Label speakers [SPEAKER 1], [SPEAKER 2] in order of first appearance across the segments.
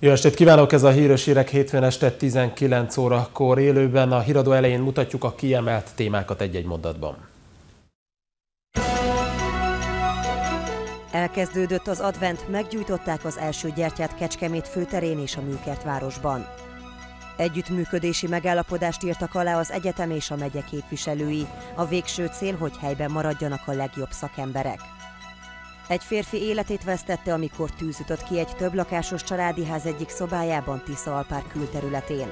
[SPEAKER 1] Jó estét kívánok! Ez a Híres Hírek hétfőn este 19 órakor élőben. A híradó elején mutatjuk a kiemelt témákat egy-egy mondatban.
[SPEAKER 2] Elkezdődött az advent, meggyújtották az első gyertyát Kecskemét főterén és a Műkertvárosban. Együttműködési megállapodást írtak alá az egyetem és a megye képviselői. A végső cél, hogy helyben maradjanak a legjobb szakemberek. Egy férfi életét vesztette, amikor tűz ütött ki egy többlakásos családi ház egyik szobájában Tisza-Alpár külterületén.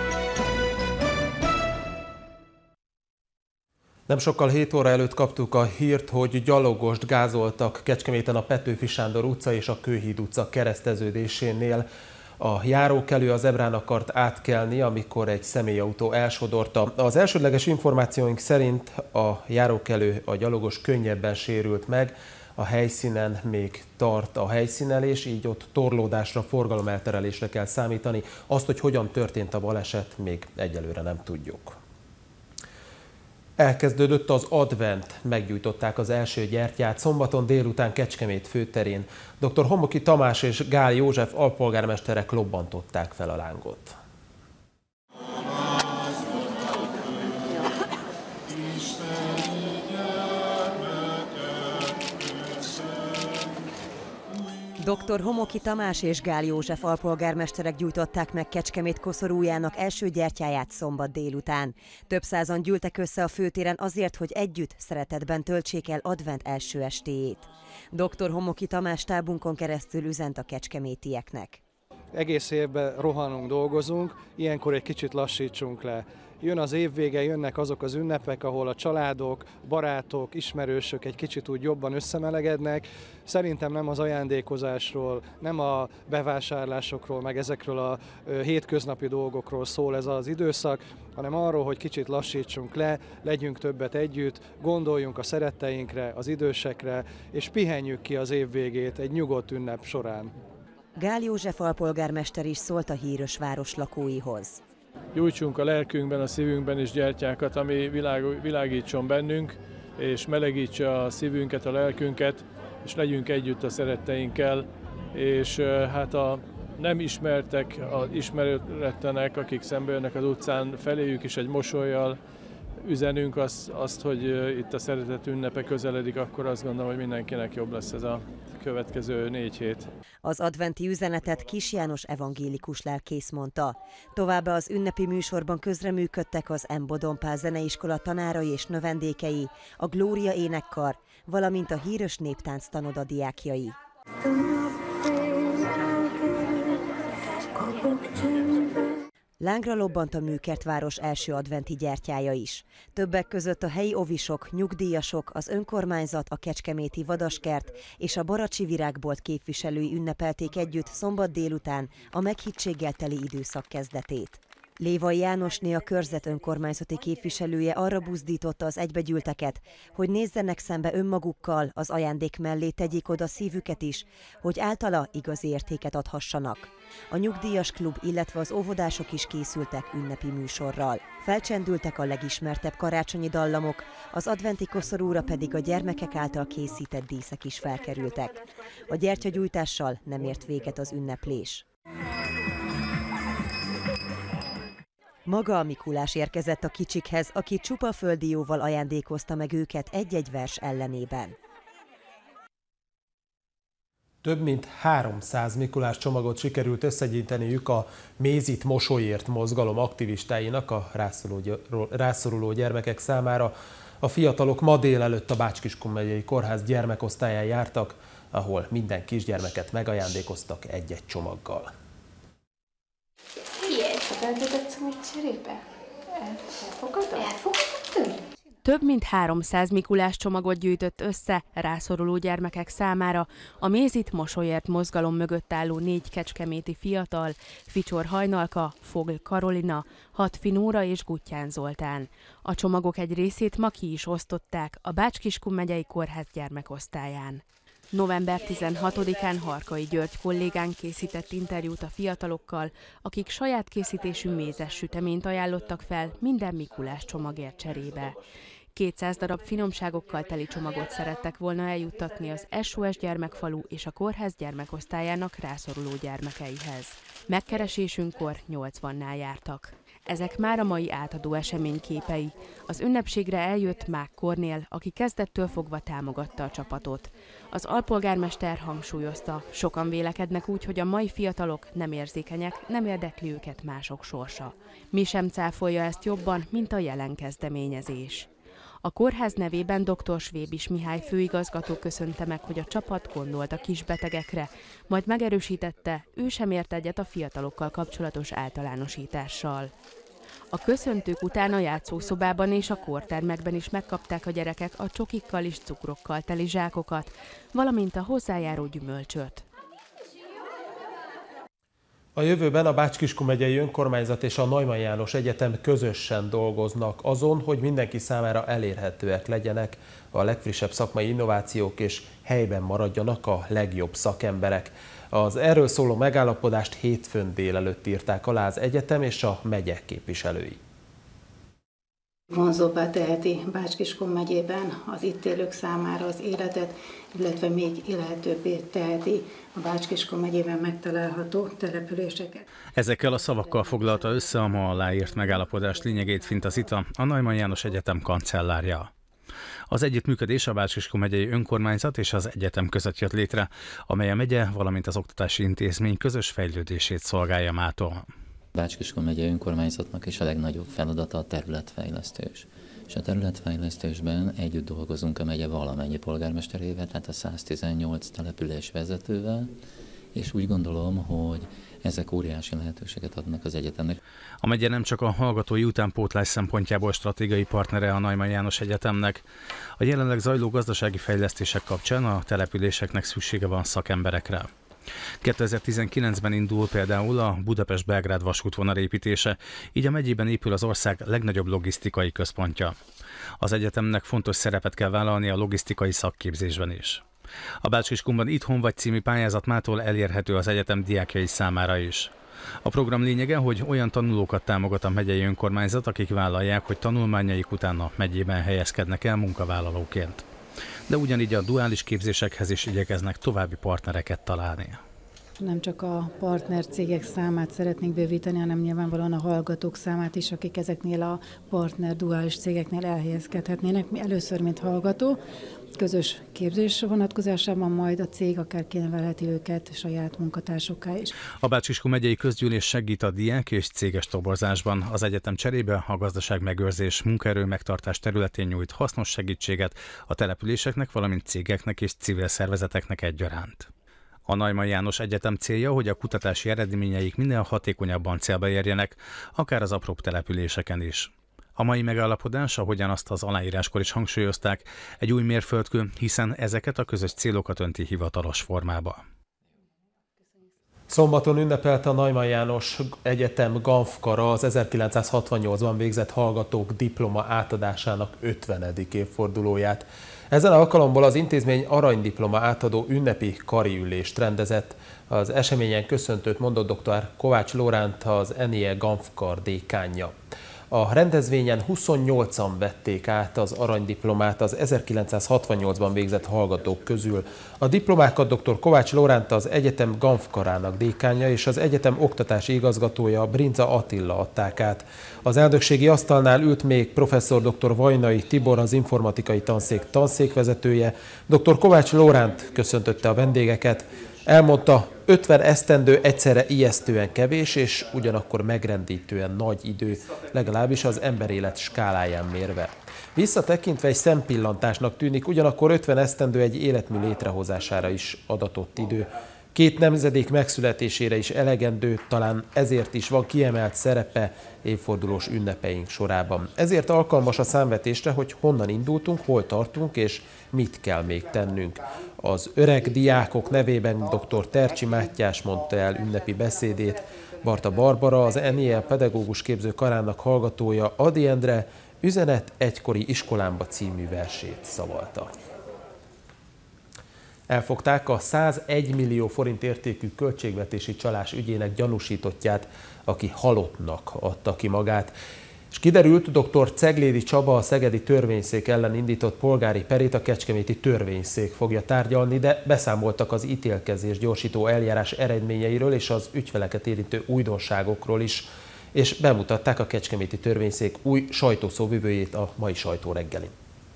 [SPEAKER 1] Nem sokkal 7 óra előtt kaptuk a hírt, hogy gyalogost gázoltak Kecskeméten a Petőfi Sándor utca és a Kőhíd utca kereszteződésénél. A járókelő az zebrán akart átkelni, amikor egy személyautó elsodorta. Az elsődleges információink szerint a járókelő, a gyalogos könnyebben sérült meg, a helyszínen még tart a helyszínelés, így ott torlódásra, forgalomelterelésre kell számítani. Azt, hogy hogyan történt a baleset, még egyelőre nem tudjuk. Elkezdődött az advent, meggyújtották az első gyertyát szombaton délután Kecskemét főterén. Dr. Homoki Tamás és Gál József alpolgármesterek lobbantották fel a lángot.
[SPEAKER 2] Dr. Homoki Tamás és Gál József alpolgármesterek gyújtották meg Kecskemét koszorújának első gyertyáját szombat délután. Több százan gyűltek össze a főtéren azért, hogy együtt szeretetben töltsék el advent első estéjét. Dr. Homoki Tamás tábunkon keresztül üzent a kecskemétieknek.
[SPEAKER 3] Egész évben rohanunk, dolgozunk, ilyenkor egy kicsit lassítsunk le. Jön az évvége, jönnek azok az ünnepek, ahol a családok, barátok, ismerősök egy kicsit úgy jobban összemelegednek. Szerintem nem az ajándékozásról, nem a bevásárlásokról, meg ezekről a hétköznapi dolgokról szól ez az időszak, hanem arról, hogy kicsit lassítsunk le, legyünk többet együtt, gondoljunk a szeretteinkre, az idősekre, és pihenjük ki az évvégét egy nyugodt ünnep során.
[SPEAKER 2] Gál József alpolgármester is szólt a híres város lakóihoz.
[SPEAKER 4] Gyújtsunk a lelkünkben, a szívünkben is gyertyákat, ami világítson bennünk, és melegítse a szívünket, a lelkünket, és legyünk együtt a szeretteinkkel, és hát a nem ismertek, az ismeretlenek, akik szembe jönnek az utcán, feléjük is egy mosollyal üzenünk azt, hogy itt a szeretet ünnepe közeledik, akkor azt gondolom, hogy mindenkinek jobb lesz ez a következő 4 hét.
[SPEAKER 2] Az adventi üzenetet Kis János evangélikus lelkész mondta. Továbbá az ünnepi műsorban közreműködtek az M. Bodon Pál Zeneiskola tanárai és növendékei, a Glória énekkar, valamint a híres néptánc tanoda diákjai. Lángra lobbant a Műkertváros első adventi gyertyája is. Többek között a helyi ovisok, nyugdíjasok, az önkormányzat, a kecskeméti vadaskert és a baracsi virágbolt képviselői ünnepelték együtt szombat délután a meghittséggel teli időszak kezdetét. Lévai Jánosné, a körzet önkormányzati képviselője arra buzdította az egybegyűlteket, hogy nézzenek szembe önmagukkal, az ajándék mellé tegyék oda szívüket is, hogy általa igazi értéket adhassanak. A nyugdíjas klub, illetve az óvodások is készültek ünnepi műsorral. Felcsendültek a legismertebb karácsonyi dallamok, az adventi koszorúra pedig a gyermekek által készített díszek is felkerültek. A gyertyagyújtással nem ért véget az ünneplés. Maga a Mikulás érkezett a kicsikhez, aki csupa földióval ajándékozta meg őket egy-egy vers ellenében.
[SPEAKER 1] Több mint 300 Mikulás csomagot sikerült összegyűjteniük a Mézit Mosolyért mozgalom aktivistáinak a rászoruló gyermekek számára. A fiatalok ma délelőtt a Bács-Kiskun megyei kórház gyermekosztályán jártak, ahol minden kisgyermeket megajándékoztak egy-egy csomaggal.
[SPEAKER 5] Elfogadod a cserébe? Elfogadod? Elfogadod?
[SPEAKER 6] Több mint 300 Mikulás csomagot gyűjtött össze rászoruló gyermekek számára a Mézit Mosolyért mozgalom mögött álló 4 kecskeméti fiatal, Ficsor Hajnalka, Fogl Karolina, Hatfi Nóra és Guttyán Zoltán. A csomagok egy részét ma ki is osztották a Bács-Kiskun megyei kórház gyermekosztályán. November 16-án Harkai György kollégánk készített interjút a fiatalokkal, akik saját készítésű mézes süteményt ajánlottak fel minden Mikulás csomagért cserébe. 200 darab finomságokkal teli csomagot szerettek volna eljuttatni az SOS Gyermekfalu és a kórház gyermekosztályának rászoruló gyermekeihez. Megkeresésünkkor 80-nál jártak. Ezek már a mai átadó esemény képei. Az ünnepségre eljött Mák Kornél, aki kezdettől fogva támogatta a csapatot. Az alpolgármester hangsúlyozta, sokan vélekednek úgy, hogy a mai fiatalok nem érzékenyek, nem érdekli őket mások sorsa. Mi sem cáfolja ezt jobban, mint a jelen kezdeményezés. A kórház nevében dr. Svébis Mihály főigazgató köszönte meg, hogy a csapat gondolt a kisbetegekre, majd megerősítette, ő sem ért egyet a fiatalokkal kapcsolatos általánosítással. A köszöntők után a játszószobában és a kórtermekben is megkapták a gyerekek a csokikkal és cukrokkal teli zsákokat, valamint a hozzájáró gyümölcsöt.
[SPEAKER 1] A jövőben a Bács-Kiskun megyei önkormányzat és a Neumann János Egyetem közösen dolgoznak azon, hogy mindenki számára elérhetőek legyenek a legfrissebb szakmai innovációk és helyben maradjanak a legjobb szakemberek. Az erről szóló megállapodást hétfőn délelőtt írták alá az egyetem és a megye képviselői.
[SPEAKER 7] Vonzóbbá teheti Bács-Kiskun megyében az itt élők számára az életet, illetve még élhetőbbé teheti a Bács-Kiskun megyében megtalálható településeket.
[SPEAKER 8] Ezekkel a szavakkal foglalta össze a ma aláírt megállapodás lényegét Finta Zita, a Neumann János Egyetem kancellárja. Az együttműködés a Bács-Kiskun megyei önkormányzat és az egyetem között jött létre, amely a megye, valamint az oktatási intézmény közös fejlődését szolgálja mától.
[SPEAKER 9] Bács-Kiskun megyei önkormányzatnak is a legnagyobb feladata a területfejlesztés. És a területfejlesztésben együtt dolgozunk a megye valamennyi polgármesterével, tehát a 118 település vezetővel, és úgy gondolom, hogy ezek óriási lehetőséget adnak az egyetemnek.
[SPEAKER 8] A megye nem csak a hallgatói utánpótlás szempontjából stratégiai partnere a Neumann János Egyetemnek. A jelenleg zajló gazdasági fejlesztések kapcsán a településeknek szüksége van szakemberekre. 2019-ben indul például a Budapest-Belgrád vasútvonal építése, így a megyében épül az ország legnagyobb logisztikai központja. Az egyetemnek fontos szerepet kell vállalni a logisztikai szakképzésben is. A Bács-Kiskunban Itthon vagy című pályázat mától elérhető az egyetem diákjai számára is. A program lényege, hogy olyan tanulókat támogat a megyei önkormányzat, akik vállalják, hogy tanulmányaik után a megyében helyezkednek el munkavállalóként. De ugyanígy a duális képzésekhez is igyekeznek további partnereket találni.
[SPEAKER 10] Nem csak a partnercégek számát szeretnénk bővíteni, hanem nyilvánvalóan a hallgatók számát is, akik ezeknél a partner duális cégeknél elhelyezkedhetnének. Mi először, mint hallgató, közös képzés vonatkozásában, majd a cég akár kinevelheti őket saját munkatársaká is.
[SPEAKER 8] A Bács-Kiskun megyei közgyűlés segít a diák és céges toborzásban. Az egyetem cserébe a gazdaságmegőrzés, munkaerő megtartás területén nyújt hasznos segítséget a településeknek, valamint cégeknek és civil szervezeteknek egyaránt. A Neumann János Egyetem célja, hogy a kutatási eredményeik minél hatékonyabban célba érjenek, akár az apróbb településeken is. A mai megállapodás, ahogyan azt az aláíráskor is hangsúlyozták, egy új mérföldkő, hiszen ezeket a közös célokat önti hivatalos formába.
[SPEAKER 1] Szombaton ünnepelte a Neumann János Egyetem Ganfkara az 1968-ban végzett hallgatók diploma átadásának 50. évfordulóját. Ezen alkalomból az intézmény aranydiploma átadó ünnepi kariülést rendezett. Az eseményen köszöntőt mondott dr. Kovács Lóránt, az NIE Ganfkar dékánja. A rendezvényen 28-an vették át az aranydiplomát az 1968-ban végzett hallgatók közül. A diplomákat dr. Kovács Lóránt, az egyetem Ganfkarának dékánja és az egyetem oktatási igazgatója, Brinza Attila adták át. Az elnökségi asztalnál ült még professzor dr. Vajnai Tibor, az informatikai tanszék tanszékvezetője. Dr. Kovács Lóránt köszöntötte a vendégeket. Elmondta, 50 esztendő egyszerre ijesztően kevés és ugyanakkor megrendítően nagy idő, legalábbis az emberélet skáláján mérve. Visszatekintve egy szempillantásnak tűnik, ugyanakkor 50 esztendő egy életmű létrehozására is adatott idő. 2 nemzedék megszületésére is elegendő, talán ezért is van kiemelt szerepe évfordulós ünnepeink sorában. Ezért alkalmas a számvetésre, hogy honnan indultunk, hol tartunk és mit kell még tennünk. Az öreg diákok nevében dr. Tercsi Mátyás mondta el ünnepi beszédét, Barta Barbara, az NIE pedagógus képző karának hallgatója, Ady Endre Üzenet egykori iskolámba című versét szavalta. Elfogták a 101 millió forint értékű költségvetési csalás ügyének gyanúsítottját, aki halottnak adta ki magát. És kiderült, dr. Ceglédi Csaba a szegedi törvényszék ellen indított polgári perét a kecskeméti törvényszék fogja tárgyalni, de beszámoltak az ítélkezés gyorsító eljárás eredményeiről és az ügyfeleket érintő újdonságokról is, és bemutatták a kecskeméti törvényszék új sajtószóvivőjét a mai sajtóreggelin.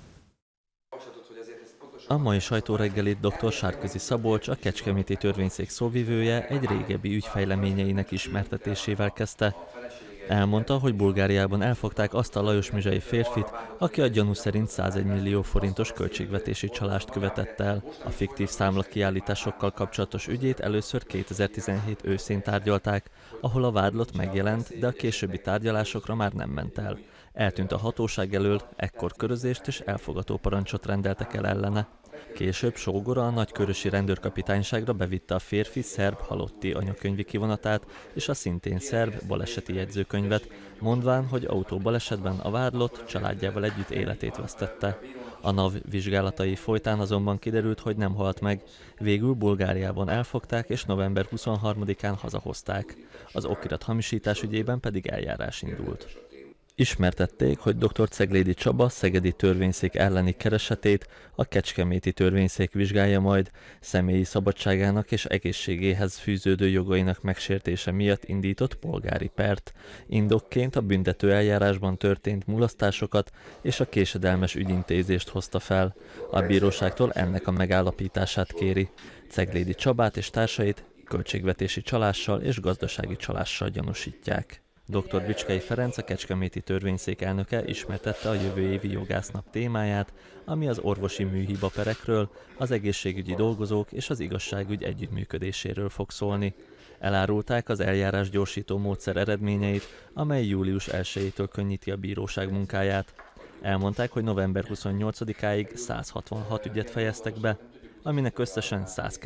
[SPEAKER 11] A mai sajtóreggelit dr. Sárközi Szabolcs, a kecskeméti törvényszék szóvivője egy régebbi ügy fejleményeinek ismertetésével kezdte. Elmondta, hogy Bulgáriában elfogták azt a lajosmizsai férfit, aki a gyanú szerint 101 millió forintos költségvetési csalást követett el. A fiktív számlakiállításokkal kapcsolatos ügyét először 2017 őszén tárgyalták, ahol a vádlott megjelent, de a későbbi tárgyalásokra már nem ment el. Eltűnt a hatóság elől, ekkor körözést és elfogató parancsot rendeltek el ellene. Később sógora a nagykörösi rendőrkapitányságra bevitte a férfi szerb halotti anyakönyvi kivonatát és a szintén szerb baleseti jegyzőkönyvet, mondván, hogy autóbalesetben a vádlott családjával együtt életét vesztette. A NAV vizsgálatai folytán azonban kiderült, hogy nem halt meg. Végül Bulgáriában elfogták és november 23-án hazahozták. Az okirat hamisítás ügyében pedig eljárás indult. Ismertették, hogy dr. Ceglédi Csaba szegedi törvényszék elleni keresetét a kecskeméti törvényszék vizsgálja majd, személyi szabadságának és egészségéhez fűződő jogainak megsértése miatt indított polgári pert. Indokként a büntető eljárásban történt mulasztásokat és a késedelmes ügyintézést hozta fel. A bíróságtól ennek a megállapítását kéri. Ceglédi Csabát és társait költségvetési csalással és gazdasági csalással gyanúsítják. Dr. Bicskei Ferenc, a kecskeméti törvényszék elnöke ismertette a jövő évi jogásznap témáját, ami az orvosi műhibaperekről, az egészségügyi dolgozók és az igazságügy együttműködéséről fog szólni. Elárulták az eljárás gyorsító módszer eredményeit, amely július 1-től könnyíti a bíróság munkáját. Elmondták, hogy november 28-áig 166 ügyet fejeztek be, aminek összesen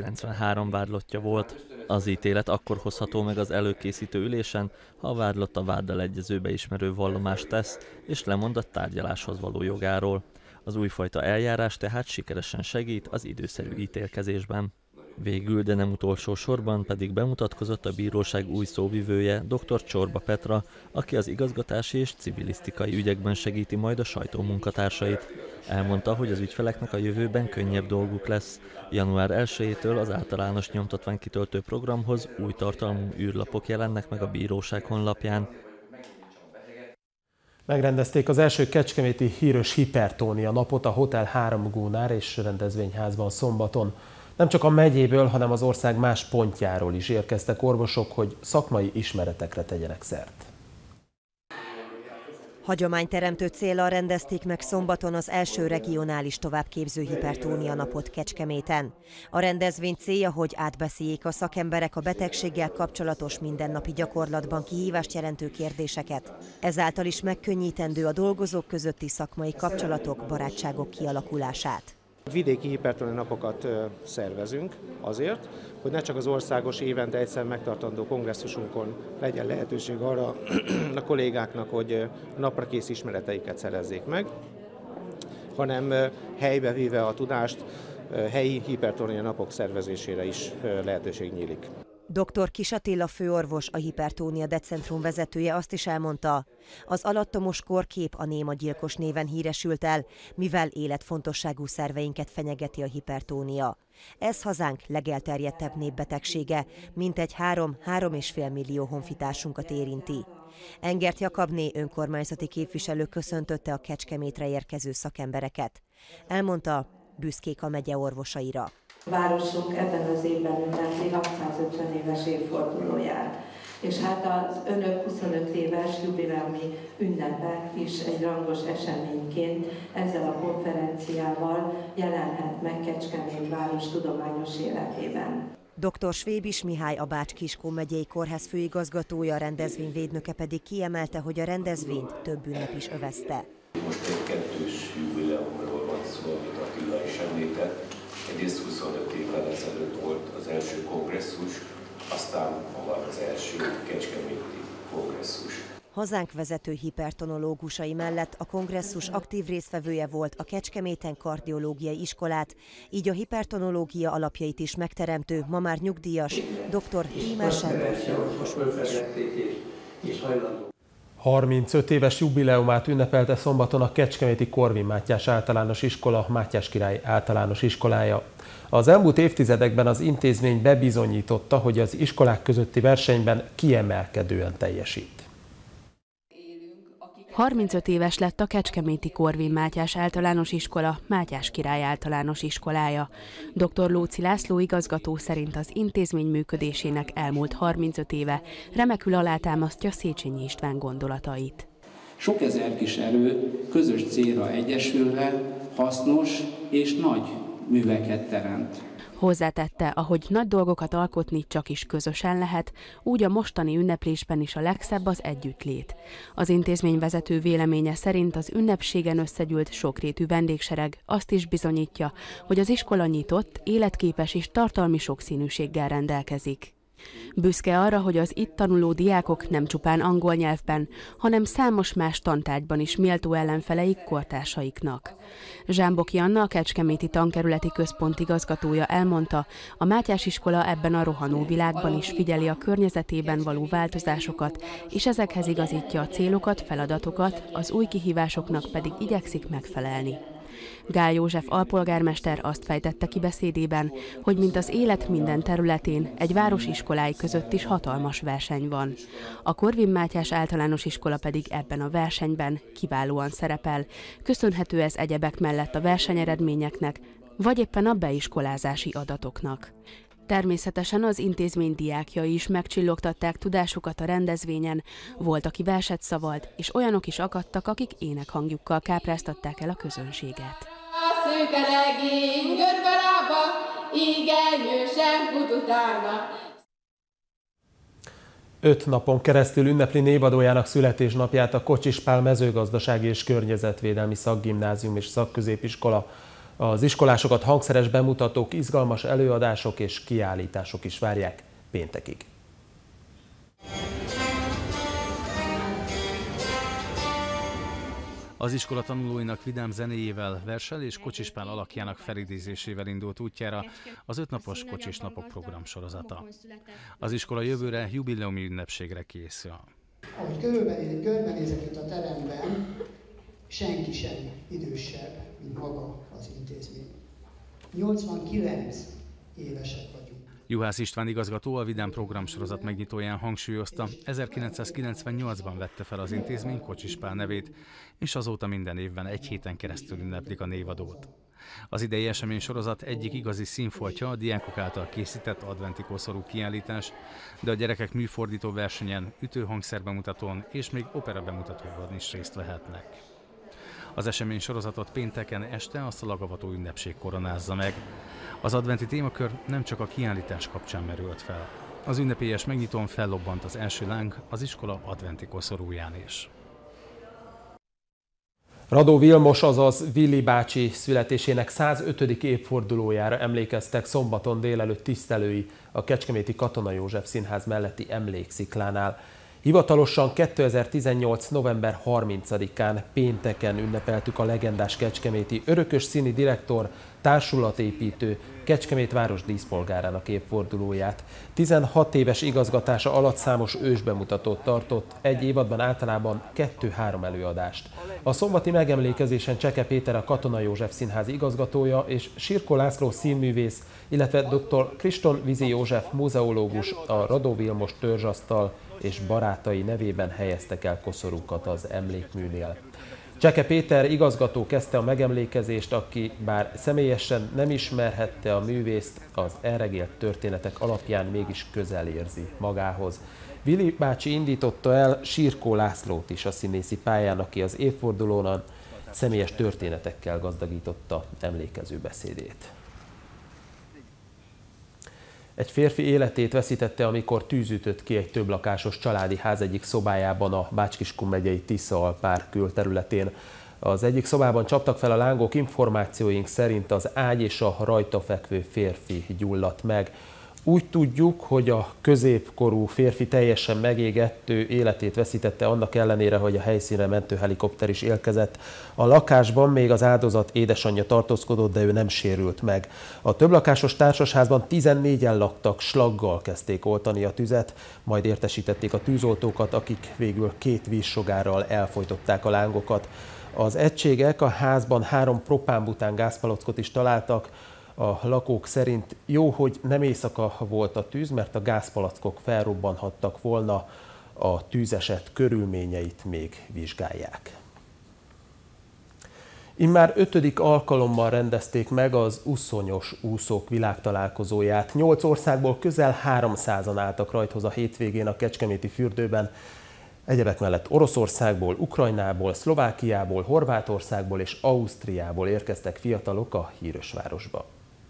[SPEAKER 11] 193 vádlottja volt. Az ítélet akkor hozható meg az előkészítő ülésen, ha a vádlott a váddal egyező beismerő vallomást tesz, és lemond a tárgyaláshoz való jogáról. Az újfajta eljárás tehát sikeresen segít az időszerű ítélkezésben. Végül, de nem utolsó sorban pedig bemutatkozott a bíróság új szóvivője, dr. Csorba Petra, aki az igazgatási és civilisztikai ügyekben segíti majd a sajtó munkatársait. Elmondta, hogy az ügyfeleknek a jövőben könnyebb dolguk lesz. Január 1-től az általános nyomtatványkitöltő programhoz új tartalmú űrlapok jelennek meg a bíróság honlapján.
[SPEAKER 1] Megrendezték az első kecskeméti híres hipertónia napot a Hotel 3 Gunár és rendezvényházban szombaton. Nem csak a megyéből, hanem az ország más pontjáról is érkeztek orvosok, hogy szakmai ismeretekre tegyenek szert.
[SPEAKER 2] Hagyományteremtő céllal rendezték meg szombaton az első regionális továbbképző hipertónia napot Kecskeméten. A rendezvény célja, hogy átbeszéljék a szakemberek a betegséggel kapcsolatos mindennapi gyakorlatban kihívást jelentő kérdéseket. Ezáltal is megkönnyítendő a dolgozók közötti szakmai kapcsolatok, barátságok kialakulását.
[SPEAKER 12] Vidéki hipertónia napokat szervezünk azért, hogy ne csak az országos évente egyszer megtartandó kongresszusunkon legyen lehetőség arra a kollégáknak, hogy naprakész ismereteiket szerezzék meg, hanem helybe véve a tudást, helyi hipertónia napok szervezésére is lehetőség nyílik.
[SPEAKER 2] Dr. Kis Attila főorvos, a Hipertónia Decentrum vezetője azt is elmondta, az alattomos korkép a néma gyilkos néven híresült el, mivel életfontosságú szerveinket fenyegeti a hipertónia. Ez hazánk legelterjedtebb népbetegsége, mintegy 3–3,5 millió honfitársunkat érinti. Engert Jakabné önkormányzati képviselő köszöntötte a Kecskemétre érkező szakembereket. Elmondta, büszkék a megye orvosaira.
[SPEAKER 13] A városunk ebben az évben ünnepli 650 éves évfordulóját, és hát az önök 25 éves jubileumi ünnepe is egy rangos eseményként ezzel a konferenciával jelenhet meg Kecskemét város tudományos életében.
[SPEAKER 2] Dr. Svébis Mihály, a Bács-Kiskun megyei kórház főigazgatója, a rendezvény védnöke pedig kiemelte, hogy a rendezvényt több ünnep is övezte.
[SPEAKER 14] Most egy kettős jubileumról van szó, amit Attila is említett. Egyrészt 25 évvel ezelőtt volt az első kongresszus, aztán az első kecskeméti kongresszus.
[SPEAKER 2] Hazánk vezető hipertonológusai mellett a kongresszus aktív résztvevője volt a Kecskeméten kardiológiai iskolát, így a hipertonológia alapjait is megteremtő, ma már nyugdíjas dr. Tímár Sándor főorvos is.
[SPEAKER 1] 35 éves jubileumát ünnepelte szombaton a kecskeméti Korvin Mátyás Általános Iskola Mátyás Király Általános Iskolája. Az elmúlt évtizedekben az intézmény bebizonyította, hogy az iskolák közötti versenyben kiemelkedően teljesít.
[SPEAKER 6] 35 éves lett a kecskeméti Korvin Mátyás Általános Iskola Mátyás Király Általános Iskolája. Dr. Lóczy László igazgató szerint az intézmény működésének elmúlt 35 éve remekül alátámasztja Széchenyi István gondolatait.
[SPEAKER 15] Sok ezer kis erő közös célra egyesülve hasznos és nagy műveket teremt.
[SPEAKER 6] Hozzátette, ahogy nagy dolgokat alkotni csak is közösen lehet, úgy a mostani ünneplésben is a legszebb az együttlét. Az intézmény vezető véleménye szerint az ünnepségen összegyűlt sokrétű vendégsereg azt is bizonyítja, hogy az iskola nyitott, életképes és tartalmi sokszínűséggel rendelkezik. Büszke arra, hogy az itt tanuló diákok nem csupán angol nyelvben, hanem számos más tantárgyban is méltó ellenfeleik kortársaiknak. Zsámboki Anna, a Kecskeméti Tankerületi Központ igazgatója elmondta, a Mátyás iskola ebben a rohanó világban is figyeli a környezetében való változásokat, és ezekhez igazítja a célokat, feladatokat, az új kihívásoknak pedig igyekszik megfelelni. Gál József alpolgármester azt fejtette ki beszédében, hogy mint az élet minden területén, egy város iskolái között is hatalmas verseny van. A Korvin Mátyás Általános Iskola pedig ebben a versenyben kiválóan szerepel. Köszönhető ez egyebek mellett a versenyeredményeknek, vagy éppen a beiskolázási adatoknak. Természetesen az intézmény diákjai is megcsillogtatták tudásukat a rendezvényen, volt, aki verset szavalt, és olyanok is akadtak, akik énekhangjukkal kápráztatták el a közönséget.
[SPEAKER 16] A szőke legény görbelába, igenyősen fut utána.
[SPEAKER 1] 5 napon keresztül ünnepli névadójának születésnapját a Kocsis Pál Mezőgazdasági és Környezetvédelmi Szakgimnázium és Szakközépiskola. Az iskolásokat hangszeres bemutatók, izgalmas előadások és kiállítások is várják péntekig.
[SPEAKER 8] Az iskola tanulóinak vidám zenéjével, verssel és Kocsis Pál alakjának felidézésével indult útjára az 5 napos Kocsis Napok program sorozata. Az iskola jövőre jubileumi ünnepségre készül.
[SPEAKER 17] Ahogy körbenézek itt a teremben, senki sem idősebb, mint maga az intézmény. 89 évesek vagyunk.
[SPEAKER 8] Juhász István igazgató a vidám programsorozat megnyitóján hangsúlyozta, 1998-ban vette fel az intézmény Kocsis Pál nevét, és azóta minden évben egy héten keresztül ünneplik a névadót. Az idei eseménysorozat egyik igazi színfoltja a diákok által készített adventi koszorú kiállítás, de a gyerekek műfordító versenyen, ütőhangszerbemutatón és még opera bemutatóban is részt vehetnek. Az eseménysorozatot pénteken este a szalagavató ünnepség koronázza meg. Az adventi témakör nem csak a kiállítás kapcsán merült fel. Az ünnepélyes megnyitón fellobbant az első láng az iskola adventi koszorúján is.
[SPEAKER 1] Radó Vilmos, azaz Villi bácsi születésének 105. évfordulójára emlékeztek szombaton délelőtt tisztelői a Kecskeméti Katona József Színház melletti emléksziklánál. Hivatalosan 2018. november 30-án pénteken ünnepeltük a legendás kecskeméti örökös színi direktor, társulatépítő, Kecskemét város díszpolgárának évfordulóját. 16 éves igazgatása alatt számos ősbemutatót tartott, egy évadban általában 2-3 előadást. A szombati megemlékezésen Cseke Péter, a Katona József Színház igazgatója és Sirko László színművész, illetve dr. Kriston Vizi József múzeológus a Radó Vilmos törzsasztal és barátai nevében helyeztek el koszorúkat az emlékműnél. Cseke Péter igazgató kezdte a megemlékezést, aki bár személyesen nem ismerhette a művészt, az elregélt történetek alapján mégis közel érzi magához. Villi bácsi indította el Sirko Lászlót is a színészi pályán, aki az évfordulón személyes történetekkel gazdagította emlékező beszédét. Egy férfi életét veszítette, amikor tűz ütött ki egy többlakásos családi ház egyik szobájában a Bács-Kiskun megyei Tisza-Alpár külterületén. Az egyik szobában csaptak fel a lángok, információink szerint az ágy és a rajta fekvő férfi gyulladt meg. Úgy tudjuk, hogy a középkorú férfi teljesen megégető életét veszítette annak ellenére, hogy a helyszínre mentőhelikopter is érkezett. A lakásban még az áldozat édesanyja tartózkodott, de ő nem sérült meg. A többlakásos társasházban 14-en laktak, slaggal kezdték oltani a tüzet, majd értesítették a tűzoltókat, akik végül 2 vízsugárral elfojtották a lángokat. Az egységek a házban 3 propánbután gázpalackot is találtak. A lakók szerint jó, hogy nem éjszaka volt a tűz, mert a gázpalackok felrobbanhattak volna, a tűzeset körülményeit még vizsgálják. Immár 5. alkalommal rendezték meg az uszonyos úszók világtalálkozóját. 8 országból közel 300-an álltak rajthoz a hétvégén a kecskeméti fürdőben. Egyebek mellett Oroszországból, Ukrajnából, Szlovákiából, Horvátországból és Ausztriából érkeztek fiatalok a Hírösvárosba.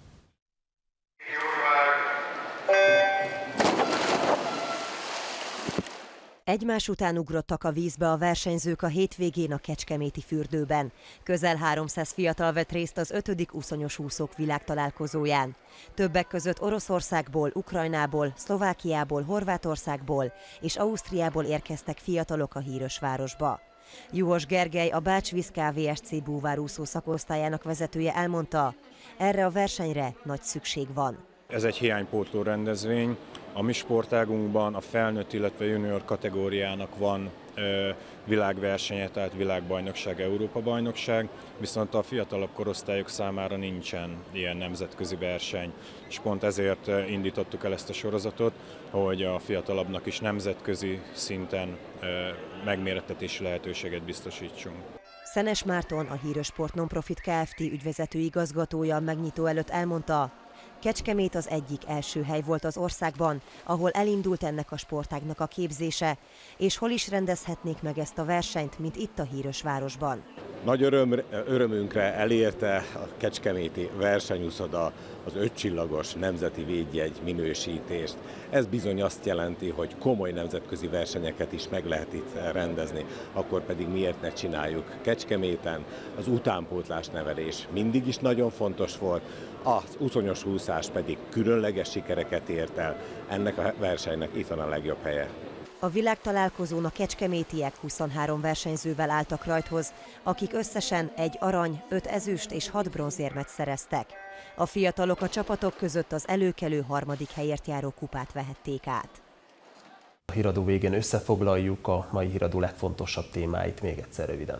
[SPEAKER 2] Egymás után ugrottak a vízbe a versenyzők a hétvégén a kecskeméti fürdőben. Közel 300 fiatal vett részt az 5. uszonyos úszók világtalálkozóján. Többek között Oroszországból, Ukrajnából, Szlovákiából, Horvátországból és Ausztriából érkeztek fiatalok a Hírösvárosba. Juhos Gergely, a Bács-Víz Kft. Búvárúszó szakosztályának vezetője elmondta, erre a versenyre nagy szükség van.
[SPEAKER 18] Ez egy hiánypótló rendezvény. A mi sportágunkban a felnőtt, illetve junior kategóriának van világversenye, tehát világbajnokság, Európa-bajnokság, viszont a fiatalabb korosztályok számára nincsen ilyen nemzetközi verseny, és pont ezért indítottuk el ezt a sorozatot, hogy a fiatalabbnak is nemzetközi szinten megmérettetési lehetőséget biztosítsunk.
[SPEAKER 2] Szenes Márton, a Hírösport Nonprofit Kft. Ügyvezető igazgatója megnyitó előtt elmondta, Kecskemét az egyik első hely volt az országban, ahol elindult ennek a sportágnak a képzése, és hol is rendezhetnék meg ezt a versenyt, mint itt a Hírösvárosban.
[SPEAKER 19] Nagy örömünkre elérte a kecskeméti versenyúszoda az 5 csillagos nemzeti védjegy minősítést. Ez bizony azt jelenti, hogy komoly nemzetközi versenyeket is meg lehet itt rendezni, akkor pedig miért ne csináljuk Kecskeméten. Az utánpótlás nevelés mindig is nagyon fontos volt, az uszonyos úszás pedig különleges sikereket ért el. Ennek a versenynek itt van a legjobb helye.
[SPEAKER 2] A világtalálkozón a kecskemétiek 23 versenyzővel álltak rajthoz, akik összesen 1 arany, 5 ezüst és 6 bronzérmet szereztek. A fiatalok a csapatok között az előkelő 3. helyért járó kupát vehették át.
[SPEAKER 1] A híradó végén összefoglaljuk a mai híradó legfontosabb témáit még egyszer röviden.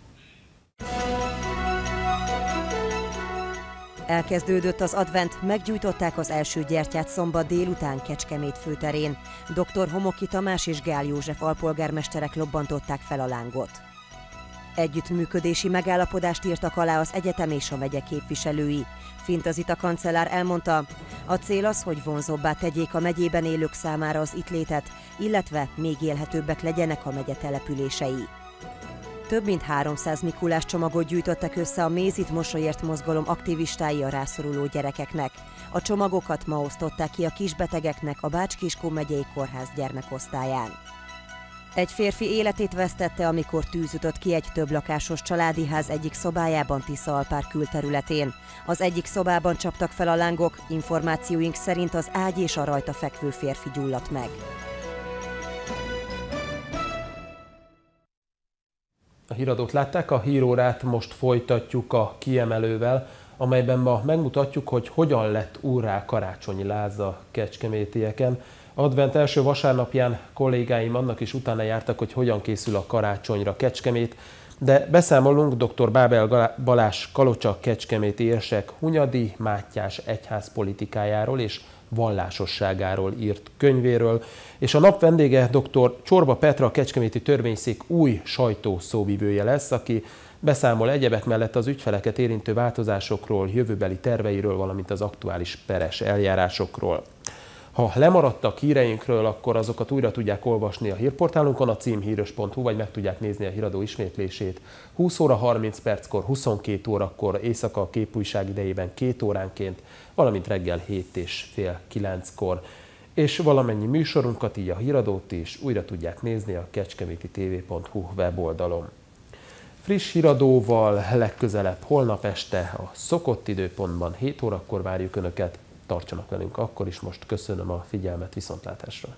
[SPEAKER 2] Elkezdődött az advent, meggyújtották az első gyertyát szombat délután Kecskemét főterén. Dr. Homoki Tamás és Gál József alpolgármesterek lobbantották fel a lángot. Együttműködési megállapodást írtak alá az egyetem és a megye képviselői. Fintazita kancellár elmondta, a cél az, hogy vonzóbbá tegyék a megyében élők számára az itt létet, illetve még élhetőbbek legyenek a megye települései. Több mint 300 Mikulás csomagot gyűjtöttek össze a Mézit Mosolyért mozgalom aktivistái a rászoruló gyerekeknek. A csomagokat ma osztották ki a kisbetegeknek a Bács-Kiskun megyei kórház gyermekosztályán. Egy férfi életét vesztette, amikor tűz ütött ki egy többlakásos családi ház egyik szobájában Tiszaalpár külterületén. Az egyik szobában csaptak fel a lángok, információink szerint az ágy és a rajta fekvő férfi gyulladt meg.
[SPEAKER 1] A híradót látták, a hírórát most folytatjuk a kiemelővel, amelyben ma megmutatjuk, hogy hogyan lett úrrá karácsonyi láz a kecskemétieken. Advent első vasárnapján kollégáim annak is utána jártak, hogy hogyan készül a karácsonyra Kecskemét, de beszámolunk dr. Bábel Balázs Kalocsa kecskeméti érsek Hunyadi Mátyás egyház politikájáról és vallásosságáról írt könyvéről, és a nap vendége dr. Csorba Petra, a Kecskeméti Törvényszék új sajtószóvivője lesz, aki beszámol egyebek mellett az ügyfeleket érintő változásokról, jövőbeli terveiről, valamint az aktuális peres eljárásokról. Ha lemaradtak híreinkről, akkor azokat újra tudják olvasni a hírportálunkon, a cím híros.hu, vagy meg tudják nézni a híradó ismétlését 20 óra 30 perckor, 22 órakor, éjszaka a képújság idejében 2 óránként, valamint reggel 7 és fél 9-kor. És valamennyi műsorunkat, így a híradót is újra tudják nézni a kecskemétitv.hu weboldalon. Friss híradóval legközelebb holnap este a szokott időpontban 7 órakor várjuk Önöket. tartsanak velünk akkor is. Most köszönöm a figyelmet, viszontlátásra!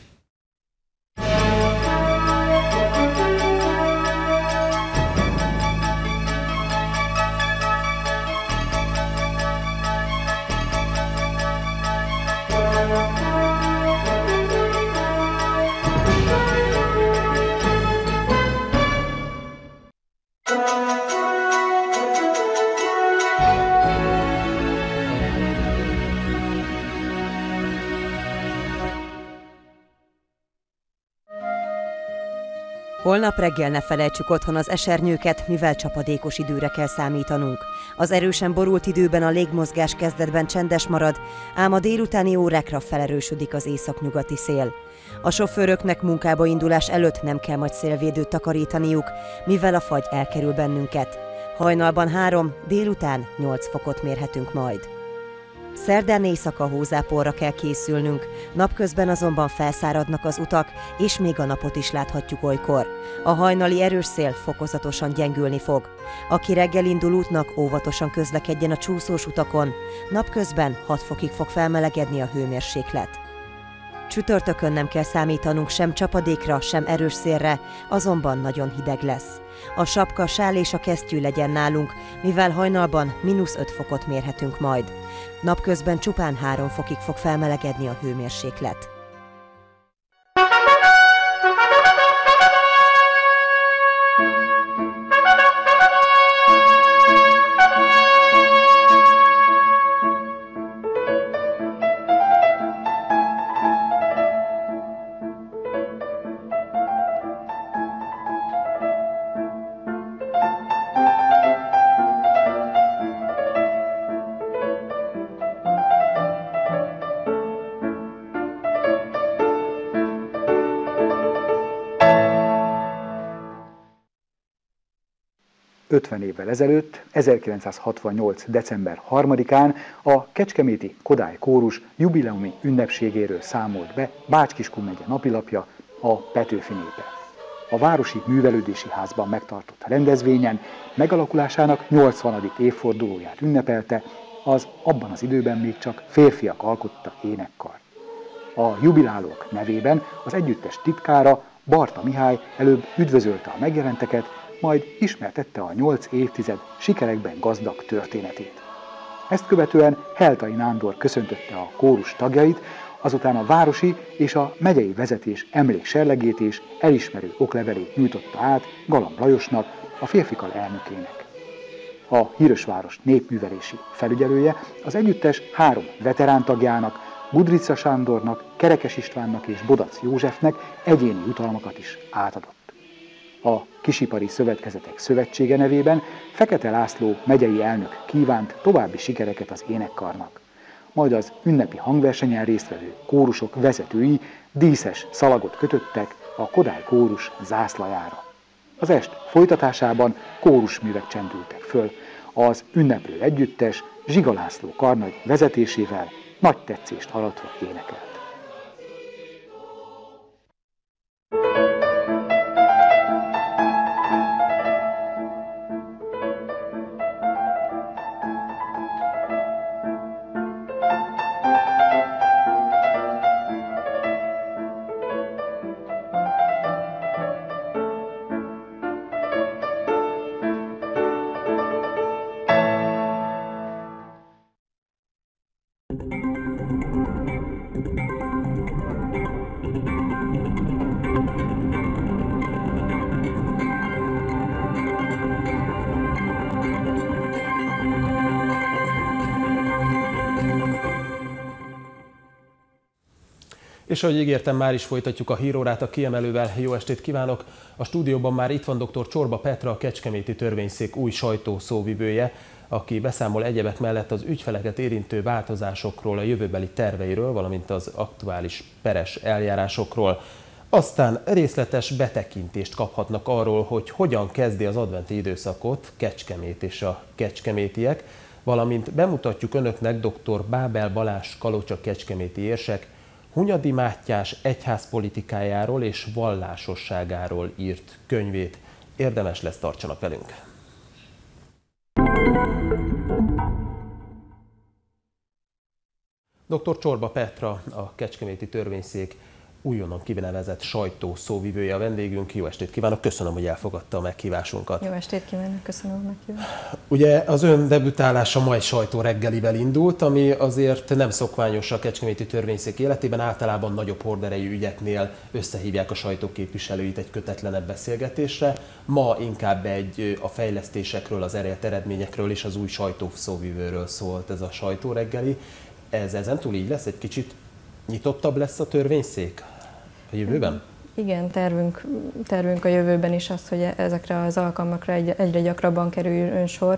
[SPEAKER 2] Holnap reggel ne felejtsük otthon az esernyőket, mivel csapadékos időre kell számítanunk. Az erősen borult időben a légmozgás kezdetben csendes marad, ám a délutáni órákra felerősödik az északnyugati szél. A sofőröknek munkába indulás előtt nem kell majd szélvédőt takarítaniuk, mivel a fagy elkerül bennünket. Hajnalban 3, délután 8 fokot mérhetünk majd. Szerdán éjszaka hózáporra kell készülnünk, napközben azonban felszáradnak az utak, és még a napot is láthatjuk olykor. A hajnali erős szél fokozatosan gyengülni fog. Aki reggel indul útnak, óvatosan közlekedjen a csúszós utakon. Napközben 6 fokig fog felmelegedni a hőmérséklet. Csütörtökön nem kell számítanunk sem csapadékra, sem erős szélre, azonban nagyon hideg lesz. A sapka, sál és a kesztyű legyen nálunk, mivel hajnalban -5 fokot mérhetünk majd. Napközben csupán 3 fokig fog felmelegedni a hőmérséklet.
[SPEAKER 20] Évvel ezelőtt, 1968. december 3-án a kecskeméti Kodály Kórus jubileumi ünnepségéről számolt be Bács-Kiskun megye napilapja, a Petőfi népe. A Városi Művelődési Házban megtartott rendezvényen megalakulásának 80. évfordulóját ünnepelte az abban az időben még csak férfiak alkotta énekkar. A jubilálók nevében az együttes titkára, Barta Mihály előbb üdvözölte a megjelenteket, majd ismertette a 8 évtized sikerekben gazdag történetét. Ezt követően Heltai Nándor köszöntötte a kórus tagjait, azután a városi és a megyei vezetés emlékserlegét és elismerő oklevelét nyújtotta át Galamb Lajosnak, a férfikar elnökének. A Hírösváros népművelési felügyelője az együttes 3 veterán tagjának, Budrica Sándornak, Kerekes Istvánnak és Bodac Józsefnek egyéni jutalmakat is átadott. A Kisipari Szövetkezetek Szövetsége nevében Fekete László megyei elnök kívánt további sikereket az énekkarnak. Majd az ünnepi hangversenyen résztvevő kórusok vezetői díszes szalagot kötöttek a Kodály Kórus zászlajára. Az est folytatásában kórusművek csendültek föl, az ünneplő együttes Zsiga László karnagy vezetésével nagy tetszést aratva énekelt.
[SPEAKER 1] És ahogy ígértem, már is folytatjuk a hírórát a kiemelővel. Jó estét kívánok! A stúdióban már itt van dr. Csorba Petra, a Kecskeméti Törvényszék új sajtószóvivője, aki beszámol egyebek mellett az ügyfeleket érintő változásokról, a jövőbeli terveiről, valamint az aktuális peres eljárásokról. Aztán részletes betekintést kaphatnak arról, hogy hogyan kezdi az adventi időszakot Kecskemét és a kecskemétiek, valamint bemutatjuk önöknek dr. Bábel Balázs kalocsa-kecskeméti érsek Hunyadi Mátyás egyházpolitikájáról és vallásosságáról írt könyvét. Érdemes lesz, tartsanak velünk! Dr. Csorba Petra, a Kecskeméti Törvényszék újonnan kinevezett sajtószóvivője a vendégünk. Jó estét kívánok, köszönöm, hogy elfogadta a meghívásunkat.
[SPEAKER 21] Jó estét kívánok, köszönöm a meghívást.
[SPEAKER 1] Ugye az ön debütálása mai sajtóreggelivel indult, ami azért nem szokványos a Kecskeméti Törvényszék életében. Általában nagyobb horderejű ügyeknél összehívják a sajtóképviselőit egy kötetlenebb beszélgetésre. Ma inkább a fejlesztésekről, az elért eredményekről és az új sajtószóvivőről szólt ez a sajtóreggeli. Ez ezen túl így lesz? Egy kicsit nyitottabb lesz a törvényszék a jövőben?
[SPEAKER 21] Igen, tervünk a jövőben is az, hogy ezekre az alkalmakra egyre gyakrabban kerüljön sor.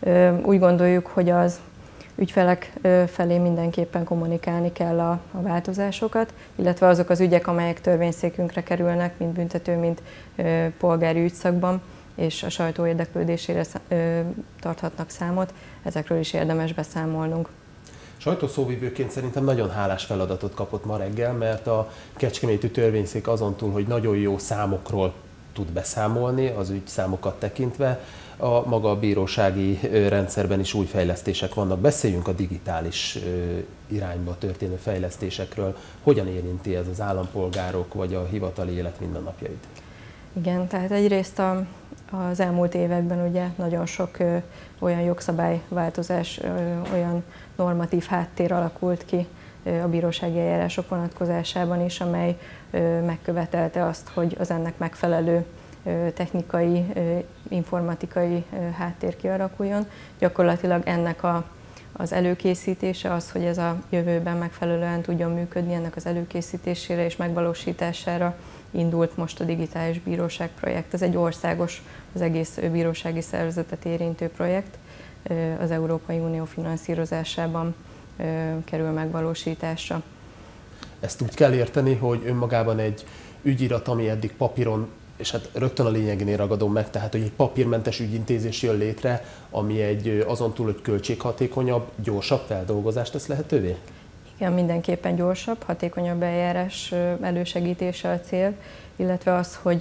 [SPEAKER 21] Úgy gondoljuk, hogy az ügyfelek felé mindenképpen kommunikálni kell a változásokat, illetve azok az ügyek, amelyek törvényszékünkre kerülnek, mind büntető, mind polgári ügyszakban, és a sajtó érdeklődésére tarthatnak számot, ezekről is érdemes beszámolnunk.
[SPEAKER 1] Sajtószóvivőként szerintem nagyon hálás feladatot kapott ma reggel, mert a Kecskeméti Törvényszék azon túl, hogy nagyon jó számokról tud beszámolni, az ügyszámokat tekintve, a maga a bírósági rendszerben is új fejlesztések vannak. Beszéljünk a digitális irányba történő fejlesztésekről. Hogyan érinti ez az állampolgárok vagy a hivatali élet mindennapjait?
[SPEAKER 21] Igen, tehát egyrészt az elmúlt években ugye nagyon sok olyan jogszabályváltozás, olyan normatív háttér alakult ki a bírósági eljárások vonatkozásában is, amely megkövetelte azt, hogy az ennek megfelelő technikai, informatikai háttér kialakuljon. Gyakorlatilag ennek az előkészítése, az, hogy ez a jövőben megfelelően tudjon működni, ennek az előkészítésére és megvalósítására indult most a Digitális Bíróság projekt. Ez egy országos, az egész bírósági szervezetet érintő projekt, az Európai Unió finanszírozásában kerül megvalósításra.
[SPEAKER 1] Ezt úgy kell érteni, hogy önmagában egy ügyirat, ami eddig papíron, és hát rögtön a lényegénél ragadom meg, tehát hogy egy papírmentes ügyintézés jön létre, ami azon túl, hogy költséghatékonyabb, gyorsabb feldolgozást tesz lehetővé?
[SPEAKER 21] Igen, mindenképpen gyorsabb, hatékonyabb eljárás elősegítése a cél, illetve az, hogy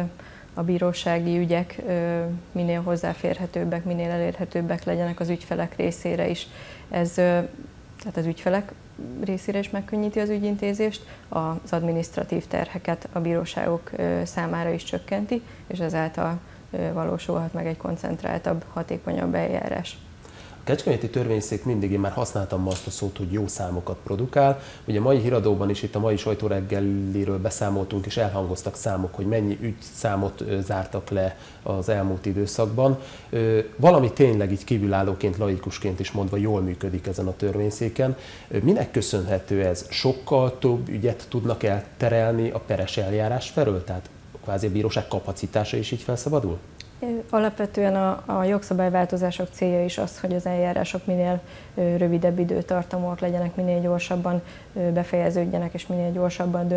[SPEAKER 21] a bírósági ügyek minél hozzáférhetőbbek, minél elérhetőbbek legyenek az ügyfelek részére is. Ez tehát az ügyfelek részére is megkönnyíti az ügyintézést, az adminisztratív terheket a bíróságok számára is csökkenti, és ezáltal valósulhat meg egy koncentráltabb, hatékonyabb eljárás.
[SPEAKER 1] A Kecskeméti Törvényszék mindig, én már használtam ma azt a szót, hogy jó számokat produkál. Ugye a mai híradóban is, itt a mai sajtóreggeliről beszámoltunk, és elhangoztak számok, hogy mennyi ügyszámot zártak le az elmúlt időszakban. Valami tényleg így kívülállóként, laikusként is mondva jól működik ezen a törvényszéken. Minek köszönhető ez? Sokkal több ügyet tudnak elterelni a peres eljárás felől? Tehát kvázi a bíróság kapacitása is így felszabadul?
[SPEAKER 21] Alapvetően a jogszabályváltozások célja is az, hogy az eljárások minél rövidebb időtartamúak legyenek, minél gyorsabban befejeződjenek, és minél gyorsabban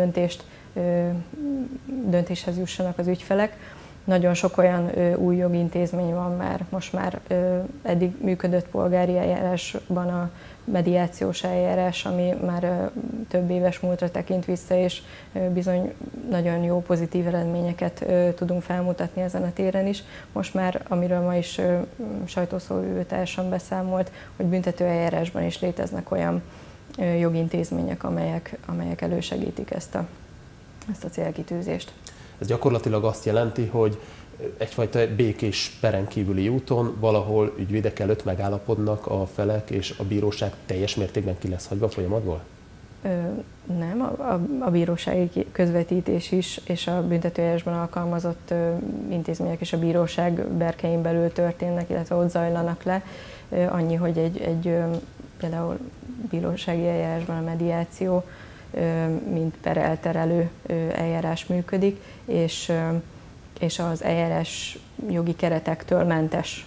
[SPEAKER 21] döntéshez jussanak az ügyfelek. Nagyon sok olyan új jogintézmény van már, most már eddig működött polgári eljárásban a mediációs eljárás, ami már több éves múltra tekint vissza, és bizony nagyon jó pozitív eredményeket tudunk felmutatni ezen a téren is. Most már, amiről ma is sajtószóvivőtársam beszámolt, hogy büntető eljárásban is léteznek olyan jogintézmények, amelyek elősegítik ezt a célkitűzést.
[SPEAKER 1] Ez gyakorlatilag azt jelenti, hogy egyfajta békés peren kívüli úton valahol ügyvédek előtt megállapodnak a felek, és a bíróság teljes mértékben ki lesz hagyva a folyamatból?
[SPEAKER 21] Nem, a bírósági közvetítés is, és a büntetőeljárásban alkalmazott intézmények is a bíróság berkein belül történnek, illetve ott zajlanak le. Annyi, hogy például bírósági eljárásban a mediáció, mint perelterelő eljárás működik, és az eljárás jogi keretektől mentes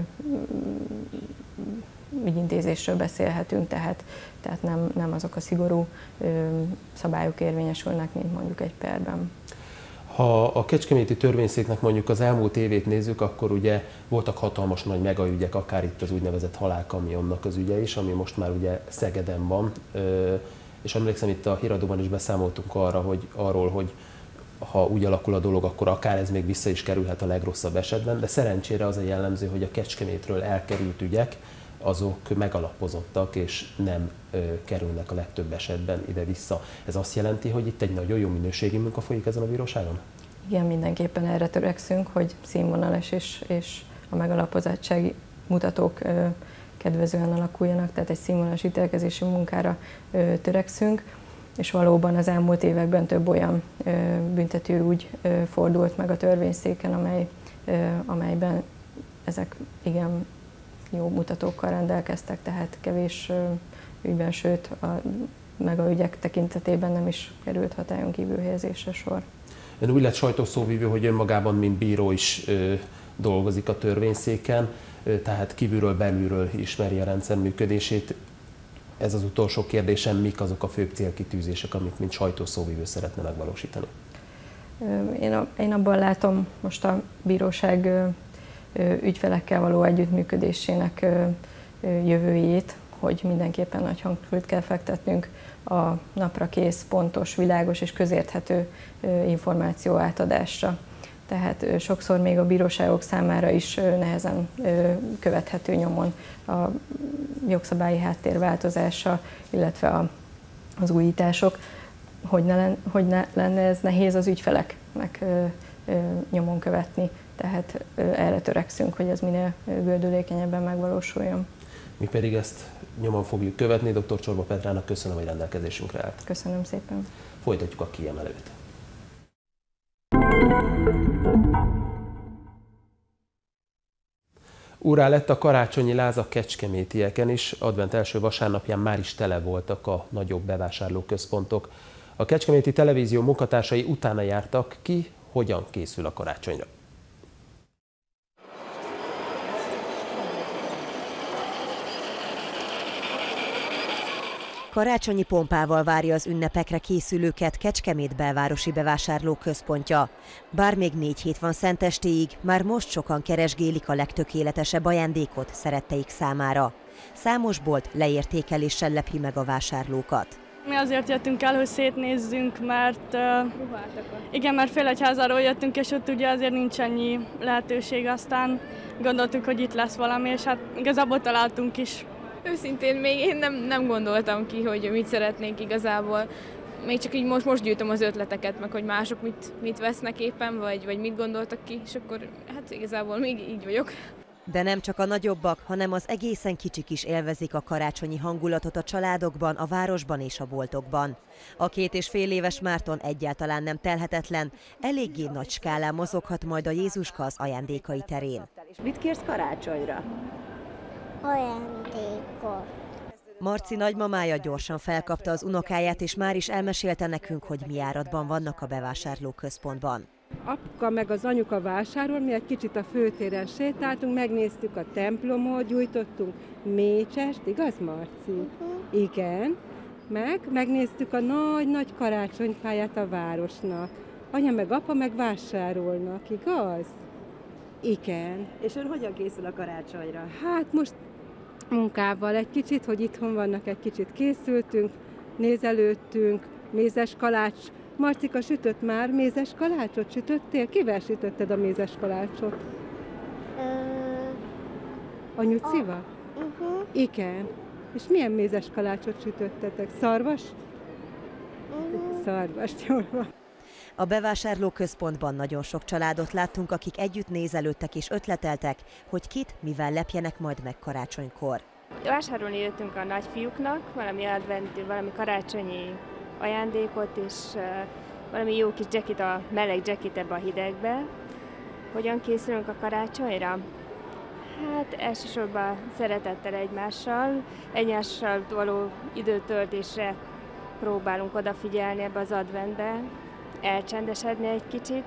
[SPEAKER 21] ügyintézésről beszélhetünk, tehát nem azok a szigorú szabályok érvényesülnek, mint mondjuk egy perben.
[SPEAKER 1] Ha a Kecskeméti Törvényszéknek mondjuk az elmúlt évét nézzük, akkor ugye voltak hatalmas nagy megaügyek, akár itt az úgynevezett halálkamionnak az ügye is, ami most már ugye Szegeden van, és emlékszem, itt a híradóban is beszámoltunk arról, hogy ha úgy alakul a dolog, akkor akár ez még vissza is kerülhet a legrosszabb esetben, de szerencsére az a jellemző, hogy a Kecskemétről elkerült ügyek azok megalapozottak, és nem kerülnek a legtöbb esetben ide-vissza. Ez azt jelenti, hogy itt egy nagyon jó minőségi munka folyik ezen a bíróságon?
[SPEAKER 21] Igen, mindenképpen erre törekszünk, hogy színvonalas és a megalapozottsági mutatók kedvezően alakuljanak, tehát egy színvonalas ítélkezési munkára törekszünk, és valóban az elmúlt években több olyan büntetőügy fordult meg a törvényszéken, amelyben ezek igen jó mutatókkal rendelkeztek, tehát kevés ügyben, sőt a megaügyek tekintetében nem is került hatályon kívül helyezésre sor.
[SPEAKER 1] Ön úgy lett sajtószóvivő, hogy önmagában, mint bíró is dolgozik a törvényszéken, tehát kívülről, belülről ismeri a rendszer működését. Ez az utolsó kérdésem, mik azok a főbb célkitűzések, amit mint sajtószóvivő szeretne megvalósítani?
[SPEAKER 21] Én abban látom most a bíróság ügyfelekkel való együttműködésének jövőjét, hogy mindenképpen nagy hangsúlyt kell fektetnünk a napra kész, pontos, világos és közérthető információ átadásra. Tehát sokszor még a bíróságok számára is nehezen követhető nyomon a jogszabályi háttér változása, illetve az újítások. Hogy ne lenne ez nehéz az ügyfeleknek nyomon követni, tehát erre törekszünk, hogy ez minél gördülékenyebben megvalósuljon.
[SPEAKER 1] Mi pedig ezt nyomon fogjuk követni. Dr. Csorba Petrának köszönöm, hogy rendelkezésünkre állt.
[SPEAKER 21] Köszönöm szépen.
[SPEAKER 1] Folytatjuk a kiemelőt. Úrrá lett a karácsonyi láz a kecskemétieken is, advent első vasárnapján már is tele voltak a nagyobb bevásárlóközpontok. A Kecskeméti Televízió munkatársai utána jártak, ki hogyan készül a karácsonyra.
[SPEAKER 2] Karácsonyi pompával várja az ünnepekre készülőket Kecskemét belvárosi bevásárlóközpontja. Bár még 4 hét van szentestéig, már most sokan keresgélik a legtökéletesebb ajándékot szeretteik számára. Számos bolt leértékeléssel lepi meg a vásárlókat.
[SPEAKER 3] Mi azért jöttünk el, hogy szétnézzünk, mert mert Félegyházáról jöttünk, és ott ugye azért nincs ennyi lehetőség, aztán gondoltuk, hogy itt lesz valami, és hát igazából találtunk is.
[SPEAKER 22] Őszintén még én nem gondoltam ki, hogy mit szeretnénk igazából. Még csak így most gyűjtöm az ötleteket, meg hogy mások mit vesznek éppen, vagy mit gondoltak ki, és akkor hát igazából még így vagyok.
[SPEAKER 2] De nem csak a nagyobbak, hanem az egészen kicsik is élvezik a karácsonyi hangulatot a családokban, a városban és a boltokban. A 2,5 éves Márton egyáltalán nem telhetetlen, eléggé nagy skálán mozoghat majd a Jézuska az ajándékai terén.
[SPEAKER 23] Mit kérsz karácsonyra?
[SPEAKER 24] Ajándékot.
[SPEAKER 2] Marci nagymamája gyorsan felkapta az unokáját, és már is elmesélte nekünk, hogy mi áratban vannak a bevásárlóközpontban.
[SPEAKER 25] Apuka meg az anyuka vásárol, mi egy kicsit a főtéren sétáltunk, megnéztük a templomot, gyújtottunk mécsest, igaz, Marci? Igen. Megnéztük a nagy karácsonyfáját a városnak. Anya meg apa meg vásárolnak, igaz? Igen.
[SPEAKER 23] És ön hogyan készül a karácsonyra?
[SPEAKER 25] Hát most munkával egy kicsit, hogy itthon vannak, egy kicsit készültünk, nézelődtünk, mézes kalács. Marcika sütött már, mézes kalácsot sütöttél? Kivel sütötted a mézes kalácsot? Anyucival? Igen. És milyen mézes kalácsot sütöttetek? Szarvas? Szarvas, jól van.
[SPEAKER 2] A bevásárlóközpontban nagyon sok családot láttunk, akik együtt nézelődtek és ötleteltek, hogy kit mivel lepjenek majd meg karácsonykor.
[SPEAKER 26] Vásárolni jöttünk a nagyfiúknak, valami karácsonyi ajándékot, és valami jó kis jacket, a meleg jacket ebbe a hidegbe. Hogyan készülünk a karácsonyra? Hát elsősorban szeretettel egymással való időtöltésre próbálunk odafigyelni ebbe az adventbe, elcsendesedni egy kicsit.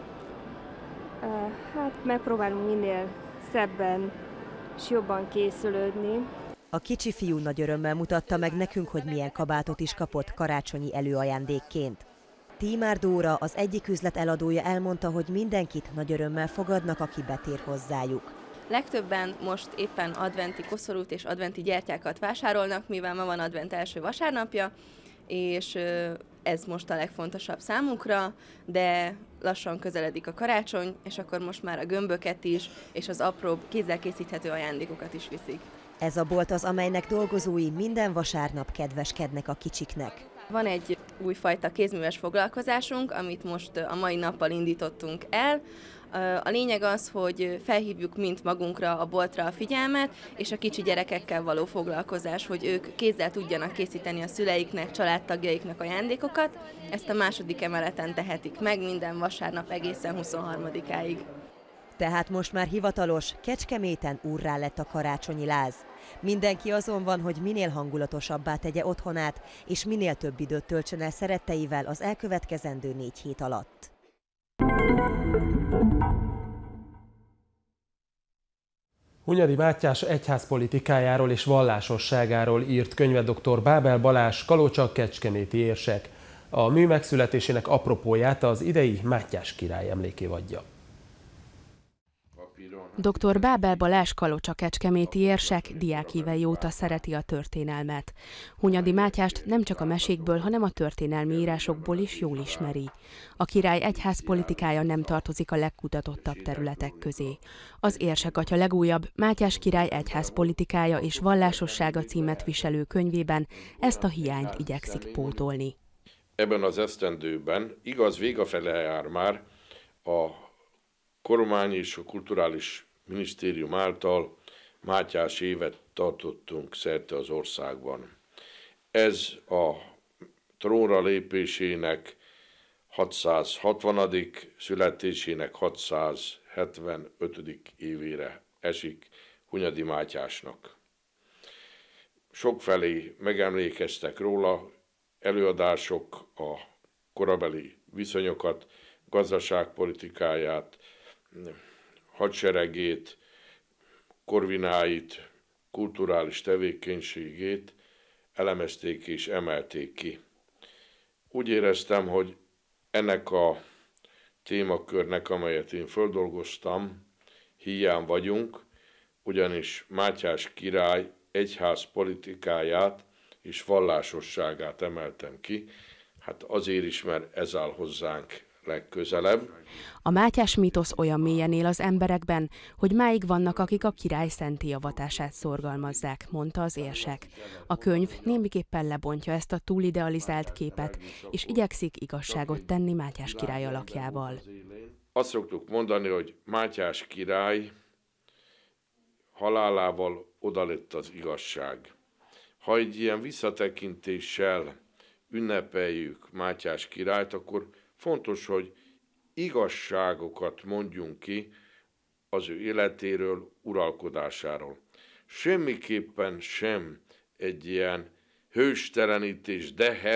[SPEAKER 26] Hát megpróbálunk minél szebben és jobban készülődni.
[SPEAKER 2] A kicsi fiú nagy örömmel mutatta meg nekünk, hogy milyen kabátot is kapott karácsonyi előajándékként. Tímár Dóra, az egyik üzlet eladója elmondta, hogy mindenkit nagy örömmel fogadnak, aki betér hozzájuk.
[SPEAKER 27] Legtöbben most éppen adventi koszorút és adventi gyertyákat vásárolnak, mivel ma van advent első vasárnapja, és ez most a legfontosabb számunkra, de lassan közeledik a karácsony, és akkor most már a gömböket is, és az apróbb kézzel készíthető ajándékokat is viszik.
[SPEAKER 2] Ez a bolt az, amelynek dolgozói minden vasárnap kedveskednek a kicsiknek.
[SPEAKER 27] Van egy újfajta kézműves foglalkozásunk, amit most a mai nappal indítottunk el. A lényeg az, hogy felhívjuk mint magunkra, a boltra a figyelmet, és a kicsi gyerekekkel való foglalkozás, hogy ők kézzel tudjanak készíteni a szüleiknek, családtagjaiknak ajándékokat. Ezt a második emeleten tehetik meg minden vasárnap egészen 23-áig.
[SPEAKER 2] Tehát most már hivatalos, Kecskeméten úrrá lett a karácsonyi láz. Mindenki azon van, hogy minél hangulatosabbá tegye otthonát, és minél több időt töltsön el szeretteivel az elkövetkezendő 4 hét alatt.
[SPEAKER 1] Hunyadi Mátyás egyházpolitikájáról és vallásosságáról írt könyvet dr. Bábel Balázs, kalocsa-kecskeméti érsek. A mű megszületésének apropóját az idei Mátyás király emlékév adja.
[SPEAKER 6] Dr. Bábel Balázs, kalocsa-kecskeméti érsek diákévei óta szereti a történelmet. Hunyadi Mátyást nem csak a mesékből, hanem a történelmi írásokból is jól ismeri. A király egyházpolitikája nem tartozik a legkutatottabb területek közé. Az érsek atya legújabb Mátyás király egyházpolitikája és vallásossága címet viselő könyvében ezt a hiányt igyekszik pótolni.
[SPEAKER 4] Ebben az esztendőben, igaz vége fele jár már, a kormány és a kulturális minisztérium által Mátyás évet tartottunk szerte az országban. Ez a trónra lépésének 660. születésének 675. évére esik Hunyadi Mátyásnak. Sokfelé megemlékeztek róla, előadások a korabeli viszonyokat, gazdaságpolitikáját, hadseregét, korvináit, kulturális tevékenységét elemezték és emelték ki. Úgy éreztem, hogy ennek a témakörnek, amelyet én földolgoztam, híján vagyunk, ugyanis Mátyás király egyház politikáját és vallásosságát emeltem ki, hát azért is, mert ez áll hozzánk legközelebb.
[SPEAKER 6] A Mátyás mítosz olyan mélyen él az emberekben, hogy máig vannak, akik a király szentélyavatását szorgalmazzák, mondta az érsek. A könyv némiképpen lebontja ezt a túlidealizált képet, és igyekszik igazságot tenni Mátyás király alakjával.
[SPEAKER 4] Azt szoktuk mondani, hogy Mátyás király halálával odalett az igazság. Ha egy ilyen visszatekintéssel ünnepeljük Mátyás királyt, akkor fontos, hogy igazságokat mondjunk ki az ő életéről, uralkodásáról. Semmiképpen sem egy ilyen hőstelenítés,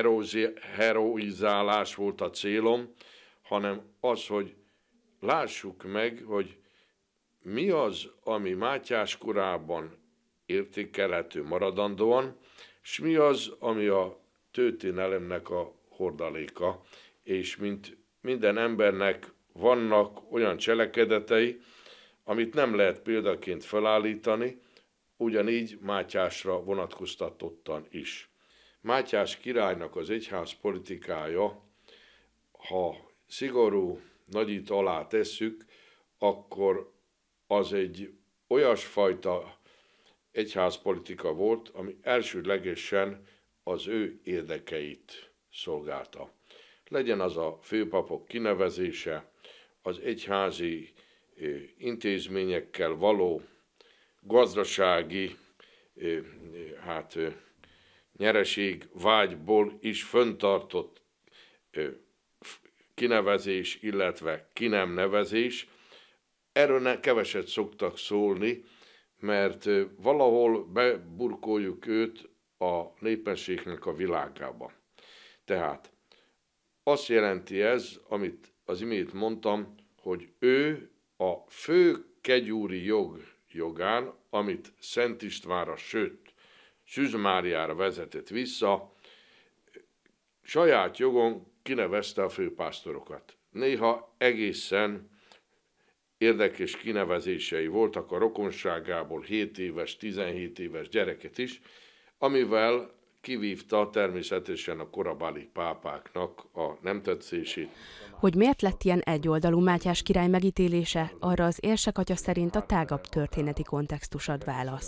[SPEAKER 4] deheroizálás volt a célom, hanem az, hogy lássuk meg, hogy mi az, ami Mátyás korában értékelhető maradandóan, és mi az, ami a történelemnek a hordaléka, és mint minden embernek vannak olyan cselekedetei, amit nem lehet példaként felállítani, ugyanígy Mátyásra vonatkoztatottan is. Mátyás királynak az egyház politikája, ha szigorú nagyít alá tesszük, akkor az egy olyasfajta egyházpolitika volt, ami elsődlegesen az ő érdekeit szolgálta. Legyen az a főpapok kinevezése, az egyházi intézményekkel való gazdasági nyereség vágyból is fenntartott kinevezés, illetve ki nem nevezés. Erről keveset szoktak szólni, mert valahol beburkoljuk őt a népességnek a világába. Tehát azt jelenti ez, amit az imént mondtam, hogy ő a fő kegyúri jogán, amit Szent Istvánra, sőt Szűz Máriára vezetett vissza, saját jogon kinevezte a főpásztorokat. Néha egészen érdekes kinevezései voltak a rokonságából 7 éves, 17 éves gyereket is, amivel kivívta természetesen a korabeli pápáknak a nem tetszését.
[SPEAKER 6] Hogy miért lett ilyen egyoldalú Mátyás király megítélése, arra az érsek atya szerint a tágabb történeti kontextus ad választ.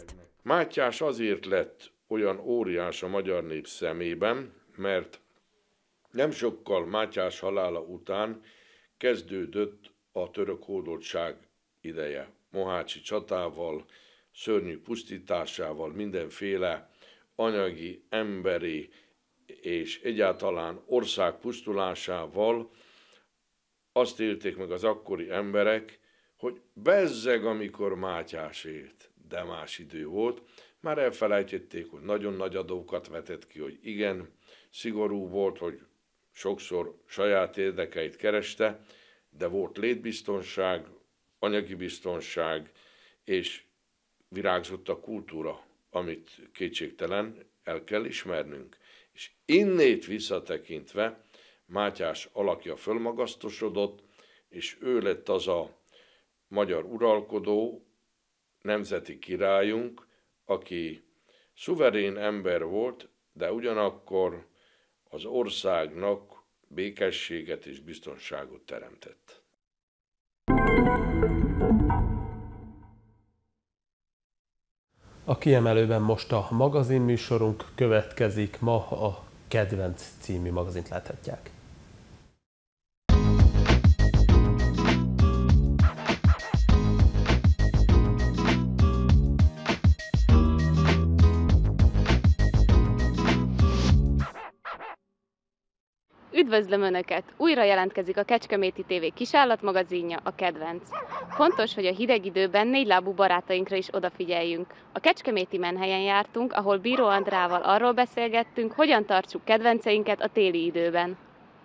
[SPEAKER 4] Mátyás azért lett olyan óriás a magyar nép szemében, mert nem sokkal Mátyás halála után kezdődött a török hódoltság ideje. Mohácsi csatával, szörnyű pusztításával, mindenféle anyagi, emberi és egyáltalán ország pusztulásával azt élték meg az akkori emberek, hogy bezzeg, amikor Mátyás élt, de más idő volt. Már elfelejtették, hogy nagyon nagy adókat vetett ki, hogy igen, szigorú volt, hogy sokszor saját érdekeit kereste, de volt létbiztonság, anyagi biztonság, és virágzott a kultúra, amit kétségtelen el kell ismernünk. És innét visszatekintve Mátyás alakja fölmagasztosodott, és ő lett az a magyar uralkodó, nemzeti királyunk, aki szuverén ember volt, de ugyanakkor az országnak békességet és biztonságot teremtett.
[SPEAKER 1] A kiemelőben most a magazinműsorunk következik, ma a Kedvenc című magazint láthatják.
[SPEAKER 5] Üdvözlöm Önöket! Újra jelentkezik a Kecskeméti TV kisállatmagazinja, a Kedvenc. Fontos, hogy a hideg időben négylábú barátainkra is odafigyeljünk. A kecskeméti Menhelyen jártunk, ahol Bíró Andrával arról beszélgettünk, hogyan tartsuk kedvenceinket a téli időben.